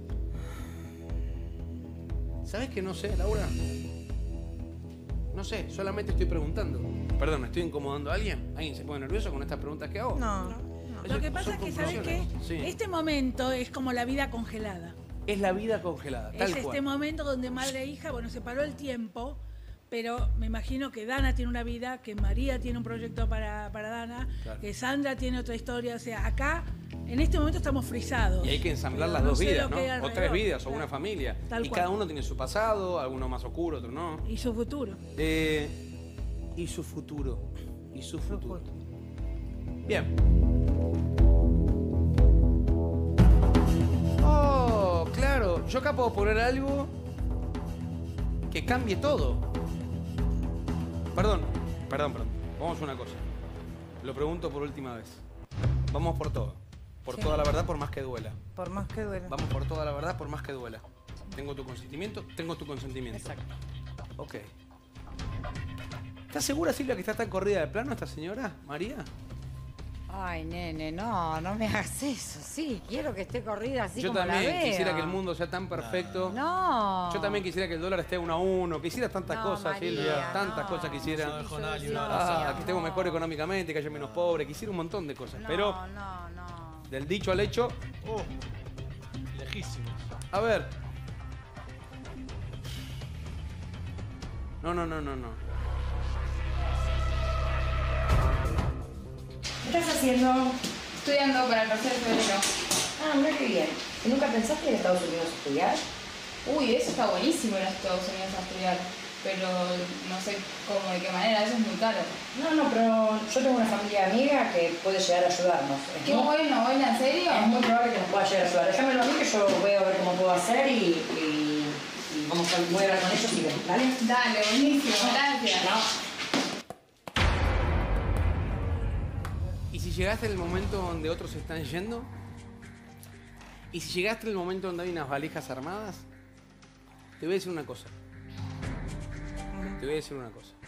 ¿Sabés que no sé, Laura? No sé, solamente estoy preguntando. Perdón, ¿estoy incomodando a alguien? ¿Alguien se pone nervioso con estas preguntas que hago? No. Eso Lo que son pasa es que, ¿sabes qué? conclusiones. Sí. Este momento es como la vida congelada. Es la vida congelada, tal Es este cual. momento donde madre e hija, bueno, se paró el tiempo, pero me imagino que Dana tiene una vida, que María tiene un proyecto para, para Dana, Claro. que Sandra tiene otra historia. O sea, acá, en este momento estamos frisados. Y hay que ensamblar Pero las no dos sé vidas, lo ¿no? que hay O tres alrededor. vidas, o Claro. una familia. Tal y cual. cada uno tiene su pasado, alguno más oscuro, otro no. Y su futuro. Eh, y su futuro. Y su futuro. Bien. Oh, claro. Yo acá puedo poner algo que cambie todo. Perdón, perdón, perdón. Vamos a una cosa. Lo pregunto por última vez. Vamos por todo. Por Sí. toda la verdad, por más que duela. Por más que duela. Vamos por toda la verdad, por más que duela. Tengo tu consentimiento, tengo tu consentimiento. Exacto. Ok. ¿Estás segura, Silvia, que está tan corrida de plano esta señora, María? Ay, nene, no, no me hagas eso. Sí, quiero que esté corrida así Yo como la también veo. quisiera que el mundo sea tan perfecto. No. Yo también quisiera que el dólar esté a uno a uno. Quisiera tantas No, cosas, María, Silvia. Tantas no. cosas quisiera. No dejó nada librado. Ah, que estemos mejor económicamente, que haya menos pobres. Quisiera un montón de cosas. No, Pero no, no. del dicho al hecho, Oh, lejísimos. a ver. No, no, no, no, no. ¿Qué estás haciendo? Estudiando para el tercer febrero. Ah, mira qué bien. ¿Y nunca pensaste ir a Estados Unidos a estudiar? Uy, eso está buenísimo ir a Estados Unidos a estudiar. Pero no sé cómo, de qué manera, eso es muy caro. No, no, pero yo tengo una familia amiga que puede llegar a ayudarnos. Es Qué muy- bueno, ¿Abuela, en serio? Es muy probable que nos pueda llegar a ayudar. Déjamelo a mí que yo voy a ver cómo puedo hacer y, y, y vamos a, voy a hablar con ellos y ven, ¿vale? Dale, buenísimo, gracias. No. ¿Y si llegaste en el momento donde otros se están yendo? ¿Y si llegaste en el momento donde hay unas valijas armadas? Te voy a decir una cosa. Te voy a decir una cosa.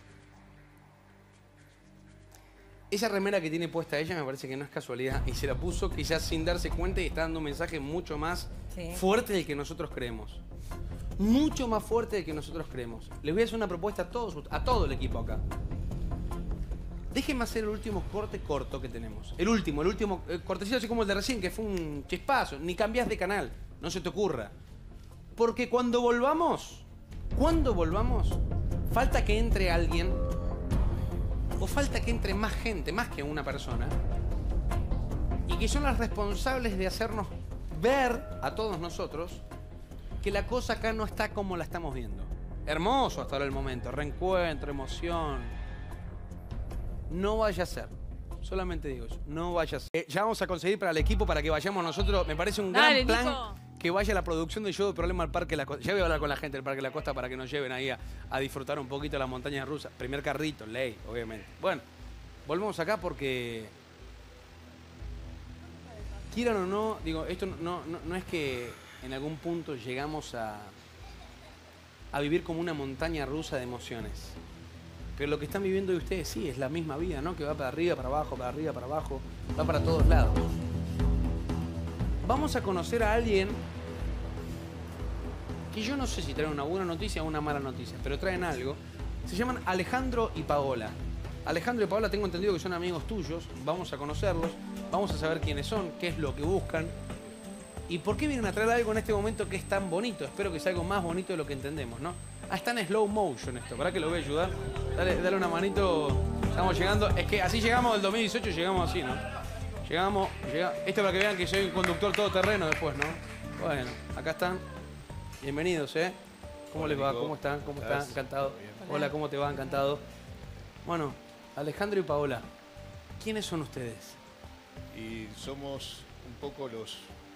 Esa remera que tiene puesta ella me parece que no es casualidad y se la puso quizás sin darse cuenta y está dando un mensaje mucho más Sí. fuerte del que nosotros creemos. Mucho más fuerte del que nosotros creemos. Les voy a hacer una propuesta a todos, a todo el equipo acá. Déjenme hacer el último corte corto que tenemos. El último, el último eh, cortecito así como el de recién, que fue un chispazo. Ni cambiás de canal, no se te ocurra. Porque cuando volvamos, cuando volvamos, falta que entre alguien, o falta que entre más gente, más que una persona, y que son las responsables de hacernos ver a todos nosotros que la cosa acá no está como la estamos viendo. Hermoso hasta ahora el momento, reencuentro, emoción. No vaya a ser. Solamente digo eso. No vaya a ser. Eh, ya vamos a conseguir para el equipo para que vayamos nosotros. Me parece un Dale, gran plan Nico. que vaya la producción del show de Problema al Parque La Costa. Ya voy a hablar con la gente del Parque La Costa para que nos lleven ahí a, a disfrutar un poquito de las montañas rusas. Primer carrito, ley, obviamente. Bueno, volvemos acá porque... Quieran o no, digo, esto no, no, no es que en algún punto llegamos a, a vivir como una montaña rusa de emociones. Pero lo que están viviendo de ustedes sí, es la misma vida, ¿no? Que va para arriba, para abajo, para arriba, para abajo, va para todos lados. Vamos a conocer a alguien que yo no sé si traen una buena noticia o una mala noticia, pero traen algo. Se llaman Alejandro y Paola. Alejandro y Paola tengo entendido que son amigos tuyos, vamos a conocerlos, vamos a saber quiénes son, qué es lo que buscan y por qué vienen a traer algo en este momento que es tan bonito. Espero que sea algo más bonito de lo que entendemos, ¿no? Ah, está en slow motion esto, ¿para que lo voy a ayudar? Dale, dale una manito, estamos llegando, es que así llegamos del dos mil dieciocho, llegamos así, ¿no? Llegamos, llega... esto para que vean que soy un conductor todoterreno después, ¿no? Bueno, acá están, bienvenidos, ¿eh? ¿Cómo les va? ¿Cómo están? ¿Cómo están? Encantado. Hola, ¿cómo te va? Encantado. Bueno, Alejandro y Paola, ¿quiénes son ustedes? Y somos un poco los,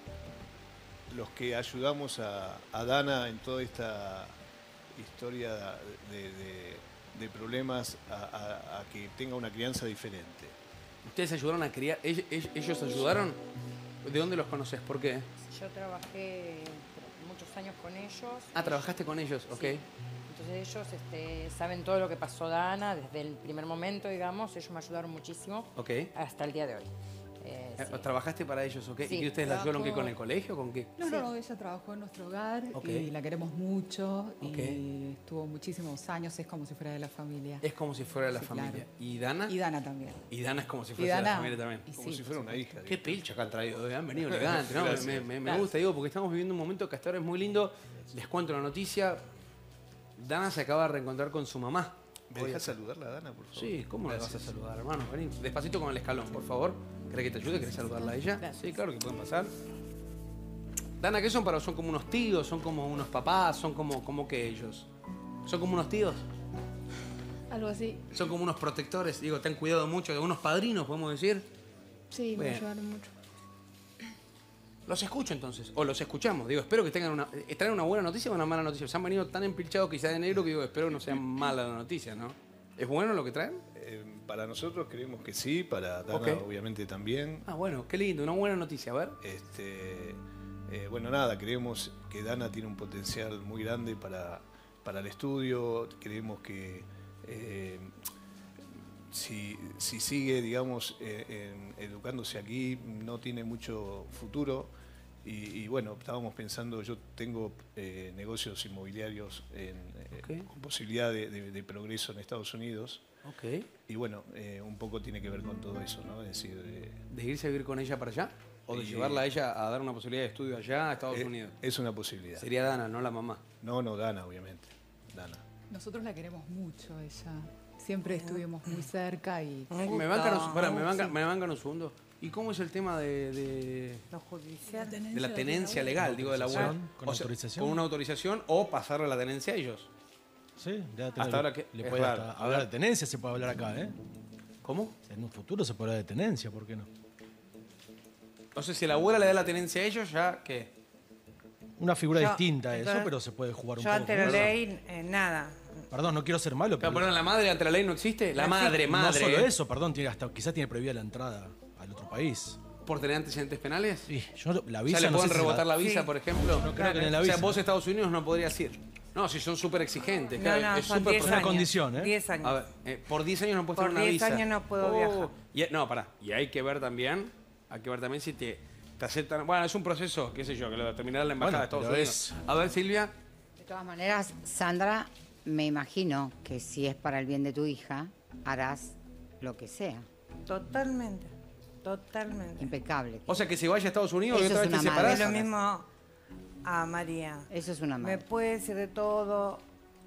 los que ayudamos a, a Dana en toda esta historia de, de- de problemas a, a- a que tenga una crianza diferente. ¿Ustedes ayudaron a criar? ¿Ell- ell- ¿Ellos ayudaron? ¿De dónde los conoces? ¿Por qué? Yo trabajé muchos años con ellos. Ah, trabajaste con ellos, ok. Sí. Entonces ellos este, saben todo lo que pasó Dana desde el primer momento, digamos. Ellos me ayudaron muchísimo Ok. hasta el día de hoy. Eh, Eh, sí. ¿Trabajaste para ellos, ok? Sí. ¿Y que ustedes la ayudaron qué, Trabajo- con el colegio? ¿Con qué? No, Sí. no, no, ella trabajó en nuestro hogar Ok. y la queremos mucho Ok. y estuvo muchísimos años, es como si fuera de la familia. Es como si fuera la Sí, familia. claro. ¿Y Dana? Y Dana también. Y Dana es como si Y fuese la Dana, familia también. y Como sí, si fuera una hija. Qué pilcha que han traído, eh, han venido elegantes, ¿no? Gracias. Me, me- me Gracias. gusta, digo, porque estamos viviendo un momento que hasta ahora es muy lindo. Les cuento la noticia. Dana se acaba de reencontrar con su mamá. ¿Me dejas saludarla a Dana, por favor? Sí, ¿cómo la vas a Gracias. saludar, hermano? Vení, despacito con el escalón, por favor. ¿Querés que te ayude? ¿Querés saludarla a ella? Sí, claro que pueden pasar. Dana, ¿qué son para vos? ¿Son como unos tíos? ¿Son como unos papás? ¿Son como, como que ellos? ¿Son como unos tíos? Algo así. ¿Son como unos protectores? Digo, ¿te han cuidado mucho? ¿Unos padrinos, podemos decir? Sí, me Bien. ayudaron mucho. Los escucho entonces, o los escuchamos. Digo, espero que tengan una, eh, traigan una buena noticia o una mala noticia. Se han venido tan empilchados quizá de negro que digo, espero que no sea mala la noticia, ¿no? ¿Es bueno lo que traen? Eh, para nosotros creemos que sí, para Dana Ok. obviamente también. Ah, bueno, qué lindo, una buena noticia, a ver. Este, eh, bueno, nada, creemos que Dana tiene un potencial muy grande para, para el estudio, creemos que eh, si, si sigue, digamos, eh, en, educándose aquí, no tiene mucho futuro. Y, y bueno, estábamos pensando, yo tengo eh, negocios inmobiliarios en, eh, Okay. con posibilidad de, de- de progreso en Estados Unidos. Ok. Y bueno, eh, un poco tiene que ver con todo eso, ¿no? Es decir, eh, ¿De irse a vivir con ella para allá? ¿O de Y- llevarla a ella a dar una posibilidad de estudio allá a Estados eh, Unidos? es una posibilidad. Sería Dana, no la mamá. No, no, Dana, obviamente. Dana. Nosotros la queremos mucho, ella. Siempre estuvimos muy cerca y Un gusto, Me bancan, un- pará, un me gusto. bancan- me bancan un segundo. ¿Y cómo es el tema de, de, Lo judicial. de la tenencia legal, digo, de la abuela? Autorización, con O sea, autorización. ¿Con una autorización o pasarle la tenencia a ellos? Sí, debe tener- Hasta ahora que- le es puede raro. hasta hablar de tenencia, se puede hablar acá, ¿eh? ¿Cómo? En un futuro se puede hablar de tenencia, ¿por qué no? No sé, si la abuela le da la tenencia a ellos, ya, ¿qué? Una figura Yo- distinta a eso, entonces, pero se puede jugar un Yo poco. ante con la eso. ley, eh, nada. Perdón, no quiero ser malo, Pero pero poner la madre ante la ley no existe. La Sí, madre, madre. no solo ¿eh? eso, perdón, tiene hasta, quizás tiene prohibida la entrada al otro país. ¿Por tener antecedentes penales? Sí, yo la O visa sea, ¿le no pueden sé si se rebotar la visa, Sí. por ejemplo? No creo que en la O sea, visa. vos a Estados Unidos no podrías ir. No, si son súper exigentes. No, claro, no, es son súper diez una años. condición, ¿eh? diez años. A ver, eh, por diez años no puedes Por tener una diez visa. años no puedo viajar. Y, no, pará. Y hay que ver también, hay que ver también si te, te aceptan. Bueno, es un proceso, qué sé yo, que lo terminará la embajada Bueno, de Estados pero Unidos. es- A ver, Silvia. De todas maneras, Sandra, me imagino que si es para el bien de tu hija, harás lo que sea. Totalmente. Totalmente. Impecable. O sea, que se vaya a Estados Unidos y Eso otra es vez te una madre. Es separás. lo mismo a María. Eso es una Me madre. puede decir de todo,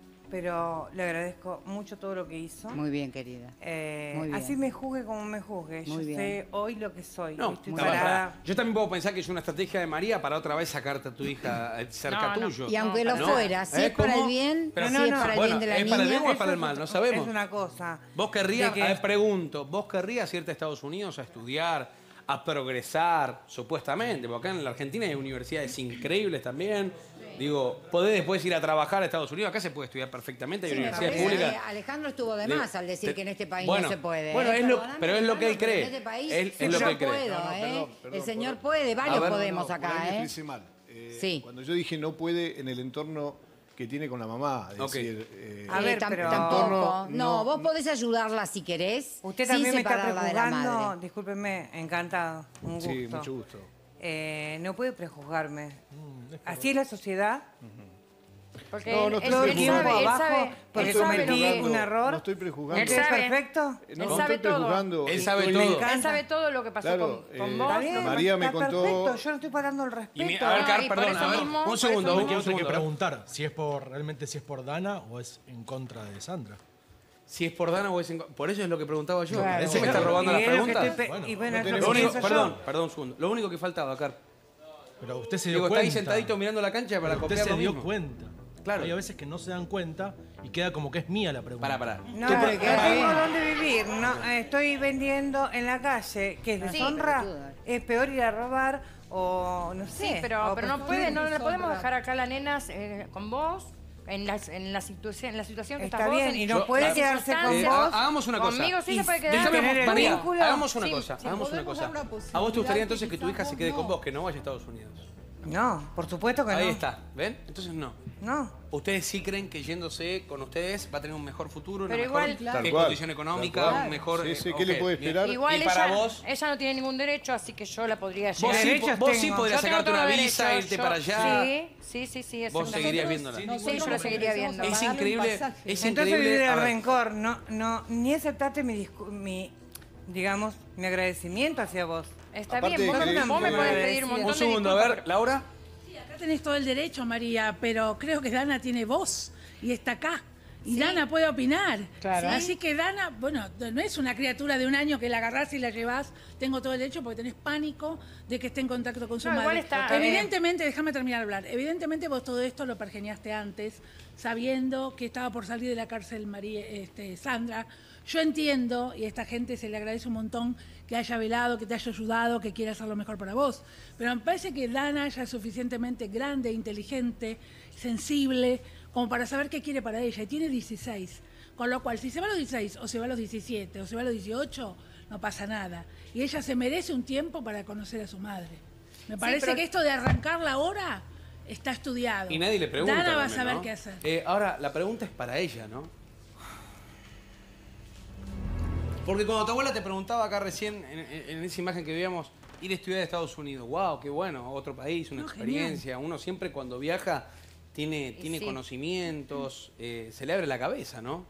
pero le agradezco mucho todo lo que hizo. Muy bien, querida. Eh, Muy bien. así me juzgue como me juzgue. Muy Yo bien. sé hoy lo que soy. No, Estoy está bien, parada. pará. Yo también puedo pensar que es una estrategia de María para otra vez sacarte a tu hija eh, cerca No, no. tuyo. Y aunque lo ¿No? fuera, si ¿Eh? es para ¿Cómo? el bien, Pero si no, es no. para el Bueno, bien de la ¿es niña. para el bien o es Eso para el mal? No sabemos. Es una cosa. ¿Vos querrías, de que- a ver, pregunto, ¿vos querrías irte a Estados Unidos a estudiar, a progresar, supuestamente? Porque acá en la Argentina hay universidades increíbles también. Digo, podés después ir a trabajar a Estados Unidos. Acá se puede estudiar perfectamente, hay Sí, me universidades parece públicas. que Alejandro estuvo de De- más al decir te- que en este país bueno, no se puede. bueno, ¿eh? es lo- Perdóname, pero es lo que él Alejandro, cree. pero En este país Es- sí es lo yo que él cree. puedo, No, no, ¿eh? perdón, perdón, El señor por- puede, varios ver, podemos No, por ahí acá, me ¿eh? expresé mal. Eh, Sí. Cuando yo dije no puede en el entorno que tiene con la mamá, es Ok. decir, eh, A Eh, ver, tam- pero- tampoco. No, No, no, vos no. podés ayudarla si querés. Usted sin también me está separarla de la prejuzgando. madre. Discúlpeme, encantado. Un gusto. sí, mucho gusto. Eh, no puede prejuzgarme. Mm, es Así es la sociedad. Porque No, él, no él- estoy Todo el él tiempo sabe, él abajo sabe, porque él sabe lo cometí que- un error. No estoy prejuzgando. Él ¿Usted es sabe. perfecto? No, Él no sabe estoy todo. prejuzgando. Él Eh, sabe me todo. encanta. Él sabe todo lo que pasó Claro, con, con eh, vos. Está bien, María me está contó- perfecto. Yo no estoy pagando el respeto. Y mi- a ver, No, Car, y por perdón, eso a ver, mismo- un por segundo, eso un Me quiero segundo. que a ver. preguntar si es por realmente si es por Dana o es en contra de Sandra. Si es por Dana o es en... Por eso es lo que preguntaba yo. Claro. ¿Se me está robando Y las es lo que preguntas? estoy pe- Bueno, y bueno, no es lo tenemos- Lo que único, pienso perdón, yo. perdón un segundo. Lo único que faltaba, Car. Pero usted se dio Digo, está cuenta. ahí sentadito mirando la cancha para Pero usted copiar se lo dio mismo. cuenta. Claro. Hay a veces que no se dan cuenta y queda como que es mía la pregunta. Pará, pará. No, Tú- no pará, tengo pará. dónde vivir. No, eh, estoy vendiendo en la calle. ¿Qué es Sí, deshonra? pelotuda. Es peor ir a robar o no sé. Sí, pero, o pero no prostituir. puede, no le podemos sombra. dejar acá a la nena eh, con vos en la, en la situación, en la situación que Está estás vos. bien, en- y no Yo- puede la quedarse con Eh, circunstancia. vos. ha- hagamos una cosa. Conmigo sí Y se puede quedar. Déjame, tener el María, vínculo. hagamos una Sí, cosa, sí, hagamos una podemos cosa. dar una ¿A vos te posibilidad gustaría que entonces que tu hija quizás se vos quede con no. vos, que no vaya a Estados Unidos? No, por supuesto que no. Ahí está, ¿ven? Entonces no. No. ¿Ustedes sí creen que yéndose con ustedes va a tener un mejor futuro, una Pero mejor igual- Tal ¿qué cual, condición económica, tal cual. un mejor... Sí, eh, sí, ¿qué le ok, puede bien. esperar? Igual Y ella, para vos, ella no tiene ningún derecho, así que yo la podría vos llevar. sí, derechos vos sí tengo. podrías Yo tengo sacarte todos una los visa, derechos, irte yo- para allá. Sí, sí, sí, sí. Vos exactamente. seguirías viéndola. Sí, yo la seguiría viendo. Es Pagarle un increíble, pasaje. es Entonces increíble... vivir a el ver, rencor, no, no, ni aceptaste mi, discu- mi, digamos, mi agradecimiento hacia vos. Está Aparte bien, vos, de que- me- vos me que- podés pedir un Un montón un de segundo, a disculpas, ver, Laura. Acá tenés todo el derecho, María, pero creo que Dana tiene voz y está acá. Y Sí. Dana puede opinar. Claro. Así que Dana, bueno, no es una criatura de un año que la agarrás y la llevás. Tengo todo el derecho porque tenés pánico de que esté en contacto con su No, igual madre. está, eh, Evidentemente, déjame terminar de hablar. Evidentemente vos todo esto lo pergeniaste antes, sabiendo que estaba por salir de la cárcel María, este, Sandra. Yo entiendo, y a esta gente se le agradece un montón que haya velado, que te haya ayudado, que quiera hacer lo mejor para vos. Pero me parece que Dana ya es suficientemente grande, inteligente, sensible, como para saber qué quiere para ella. Y tiene dieciséis. Con lo cual, si se va a los dieciséis, o se va a los diecisiete, o se va a los dieciocho, no pasa nada. Y ella se merece un tiempo para conocer a su madre. Me parece pero- que esto de arrancarla ahora está estudiado. Y nadie le pregunta. Dana va a también, saber ¿no? qué hacer. Eh, ahora, la pregunta es para ella, ¿no? Porque cuando tu abuela te preguntaba acá recién, en, en- en esa imagen que veíamos, ir a estudiar a Estados Unidos, wow, qué bueno, otro país, una No, experiencia. Uno siempre cuando viaja tiene, Y tiene sí. conocimientos, eh, se le abre la cabeza, ¿no?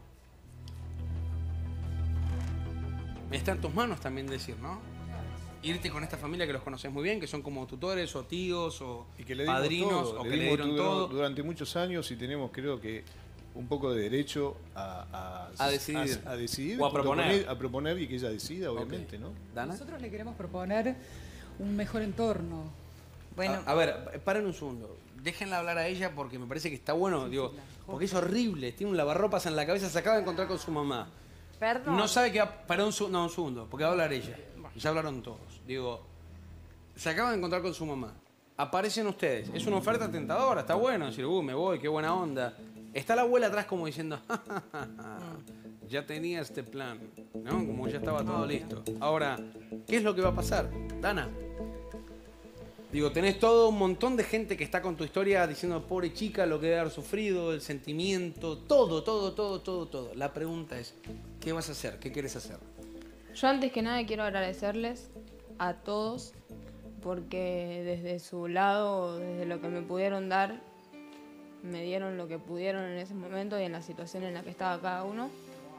Está en tus manos también decir, ¿no? Irte con esta familia que los conoces muy bien, que son como tutores o tíos o Y que le dimos padrinos todo, o le que le dimos dieron dura- todo. durante muchos años y tenemos, creo que, un poco de derecho a, A decidir. a, a decidir, O a proponer. a proponer y que ella decida, obviamente, Ok. ¿no? ¿Dana? Nosotros le queremos proponer un mejor entorno. Bueno, A, a ver, paren un segundo. Déjenla hablar a ella porque me parece que está bueno, digo, porque es horrible. Tiene un lavarropas en la cabeza, se acaba de encontrar con su mamá. Perdón. No sabe que va... Para un, su- no, un segundo, porque va a hablar ella. Ya hablaron todos. Digo, se acaba de encontrar con su mamá. Aparecen ustedes. Es una oferta tentadora, está bueno decir, uh, me voy, qué buena onda. Está la abuela atrás como diciendo, "Ja, ja, ja, ja, ya tenía este plan, ¿no? Como ya estaba todo listo. Ahora, ¿qué es lo que va a pasar? Dana. Digo, tenés todo un montón de gente que está con tu historia diciendo, pobre chica, lo que debe haber sufrido, el sentimiento, todo, todo, todo, todo, todo. La pregunta es, ¿qué vas a hacer? ¿Qué quieres hacer? Yo antes que nada quiero agradecerles a todos porque desde su lado, desde lo que me pudieron dar, me dieron lo que pudieron en ese momento y en la situación en la que estaba cada uno.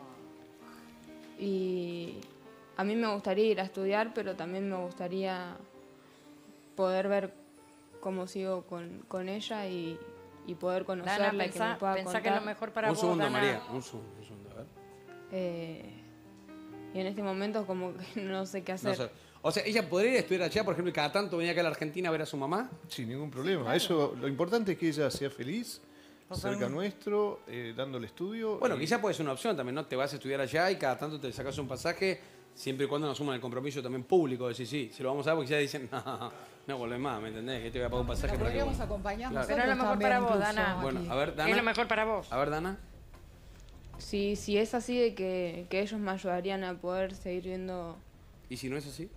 Y a mí me gustaría ir a estudiar, pero también me gustaría poder ver cómo sigo con, con ella y, y poder conocerla Dana, y que me pensá, pueda pensá contar. que es lo mejor para un vos, segundo, Dana. María, un segundo, un segundo, a ver. Eh, y en este momento como que no sé qué hacer. No sé. O sea, ella podría ir a estudiar allá, por ejemplo, y cada tanto venía acá a la Argentina a ver a su mamá. Sin ningún problema. Eso, lo importante es que ella sea feliz, cerca Totalmente. nuestro, eh, dándole estudio. Bueno, y- quizá puede ser una opción también, ¿no? Te vas a estudiar allá y cada tanto te sacas un pasaje, siempre y cuando no asuman el compromiso también público. Decir, sí, si lo vamos a dar, porque ya dicen, no, no volvés más, ¿me entendés? Que te voy a pagar un pasaje La para que podríamos vos- acompañar Claro. nosotros Pero es lo mejor también para vos, incluso Dana. aquí. Bueno, a ver, Dana. Es lo mejor para vos. A ver, Dana. Si, si es así de que, que ellos me ayudarían a poder seguir viendo, ¿Y si no es así?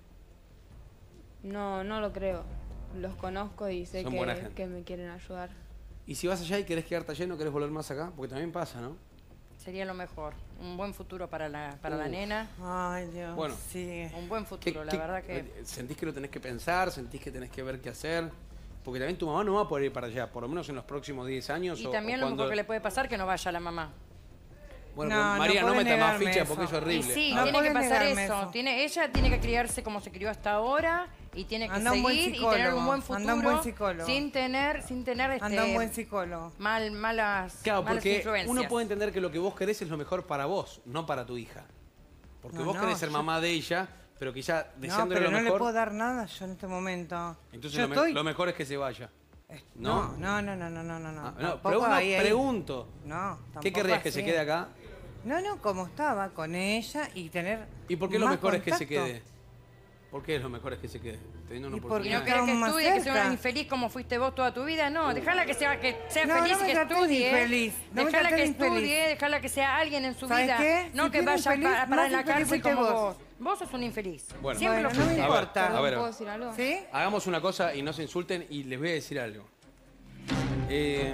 no, no lo creo. Los conozco y sé Son buena que, gente. que me quieren ayudar. ¿Y si vas allá y querés quedarte allá y no querés volver más acá? Porque también pasa, ¿no? Sería lo mejor. Un buen futuro para la, para la Uf. nena. ay Dios, Bueno. sí. Un buen ¿Qué- futuro, la qué- verdad que... eh, ¿Sentís que lo tenés que pensar? ¿Sentís que tenés que ver qué hacer? Porque también tu mamá no va a poder ir para allá, por lo menos en los próximos diez años. Y o- también o lo cuando- mejor que le puede pasar que no vaya la mamá. Bueno, No, pero no María, no, podés metas más negarme ficha eso. porque eso es Y horrible. sí, No tiene que podés pasar negarme eso. eso. Tiene, ella tiene que criarse como se crió hasta ahora y tiene que Anda un buen seguir y tener un psicólogo, buen futuro anda un buen psicólogo. sin tener, sin tener este, Anda un buen psicólogo. mal, malas, Claro, malas porque influencias. uno puede entender que lo que vos querés es lo mejor para vos, no para tu hija. Porque No, vos no, querés ser yo- mamá de ella, pero quizá No, deseándole pero lo no le mejor. puedo dar nada yo en este momento. Entonces yo lo, me- estoy... lo mejor es que se vaya. No, no, no, no, no, no, no. Ah, no, Tampoco pero no, ahí, ahí. pregunto. No, ¿Qué tampoco querrías que así. se quede acá? No, no, como estaba, con ella y tener ¿Y por qué lo más mejor es que se contacto. qué? ¿Por qué es lo mejor es que se quede? Teniendo una Y porque ¿Y no oportunidad. querés que Estamos más estudie, que sea cerca. una infeliz como fuiste vos toda tu vida? No, dejala que sea, que sea No, feliz no y me que trates de estudie. infeliz, no me Dejala trates que de infeliz. estudie, dejala que sea alguien en su ¿Sabes vida. qué? No Si que tiene vaya infeliz, para, para más en la infeliz cárcel fuiste como vos. vos. Vos sos un infeliz. Bueno. Siempre Bueno, lo no me fuiste. A ver, importa. a ver. ¿Puedo decir algo? ¿Sí? Hagamos una cosa y no se insulten y les voy a decir algo. Eh,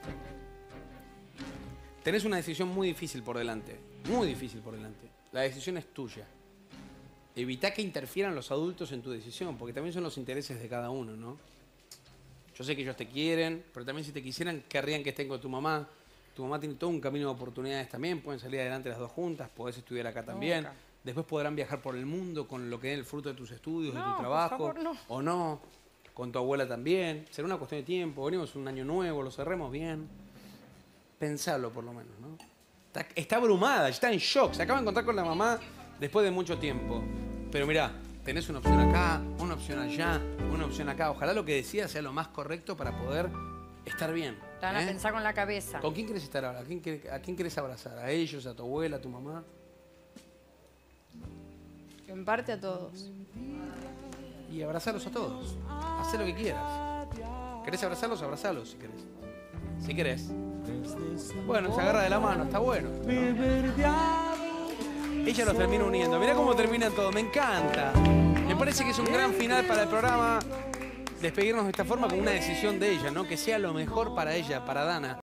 tenés una decisión muy difícil por delante. Muy difícil por delante. La decisión es tuya. Evitá que interfieran los adultos en tu decisión, porque también son los intereses de cada uno, ¿no? Yo sé que ellos te quieren, pero también si te quisieran, querrían que estén con tu mamá. Tu mamá tiene todo un camino de oportunidades también, pueden salir adelante las dos juntas, podés estudiar acá también. Nunca. Después podrán viajar por el mundo con lo que es el fruto de tus estudios, de No, tu por trabajo. favor, no. O no, con tu abuela también. Será una cuestión de tiempo, venimos un año nuevo, lo cerremos bien. Pensalo por lo menos, ¿no? Está, está abrumada, está en shock, se acaba de encontrar con la mamá después de mucho tiempo. Pero mirá, tenés una opción acá, una opción allá, una opción acá. Ojalá lo que decidas sea lo más correcto para poder estar bien. Te van a ¿eh? pensar con la cabeza. ¿Con quién quieres estar ahora? ¿A quién, querés- ¿A quién quieres abrazar? ¿A ellos, a tu abuela, a tu mamá? En parte a todos. Y abrazarlos a todos. Haz lo que quieras. ¿Querés abrazarlos? Abrazalos si querés. Si querés. Bueno, se agarra de la mano, está bueno. Ella los termina uniendo. Mirá cómo termina todo, me encanta. Me parece que es un gran final para el programa. Despedirnos de esta forma con una decisión de ella, ¿no? Que sea lo mejor para ella, para Dana.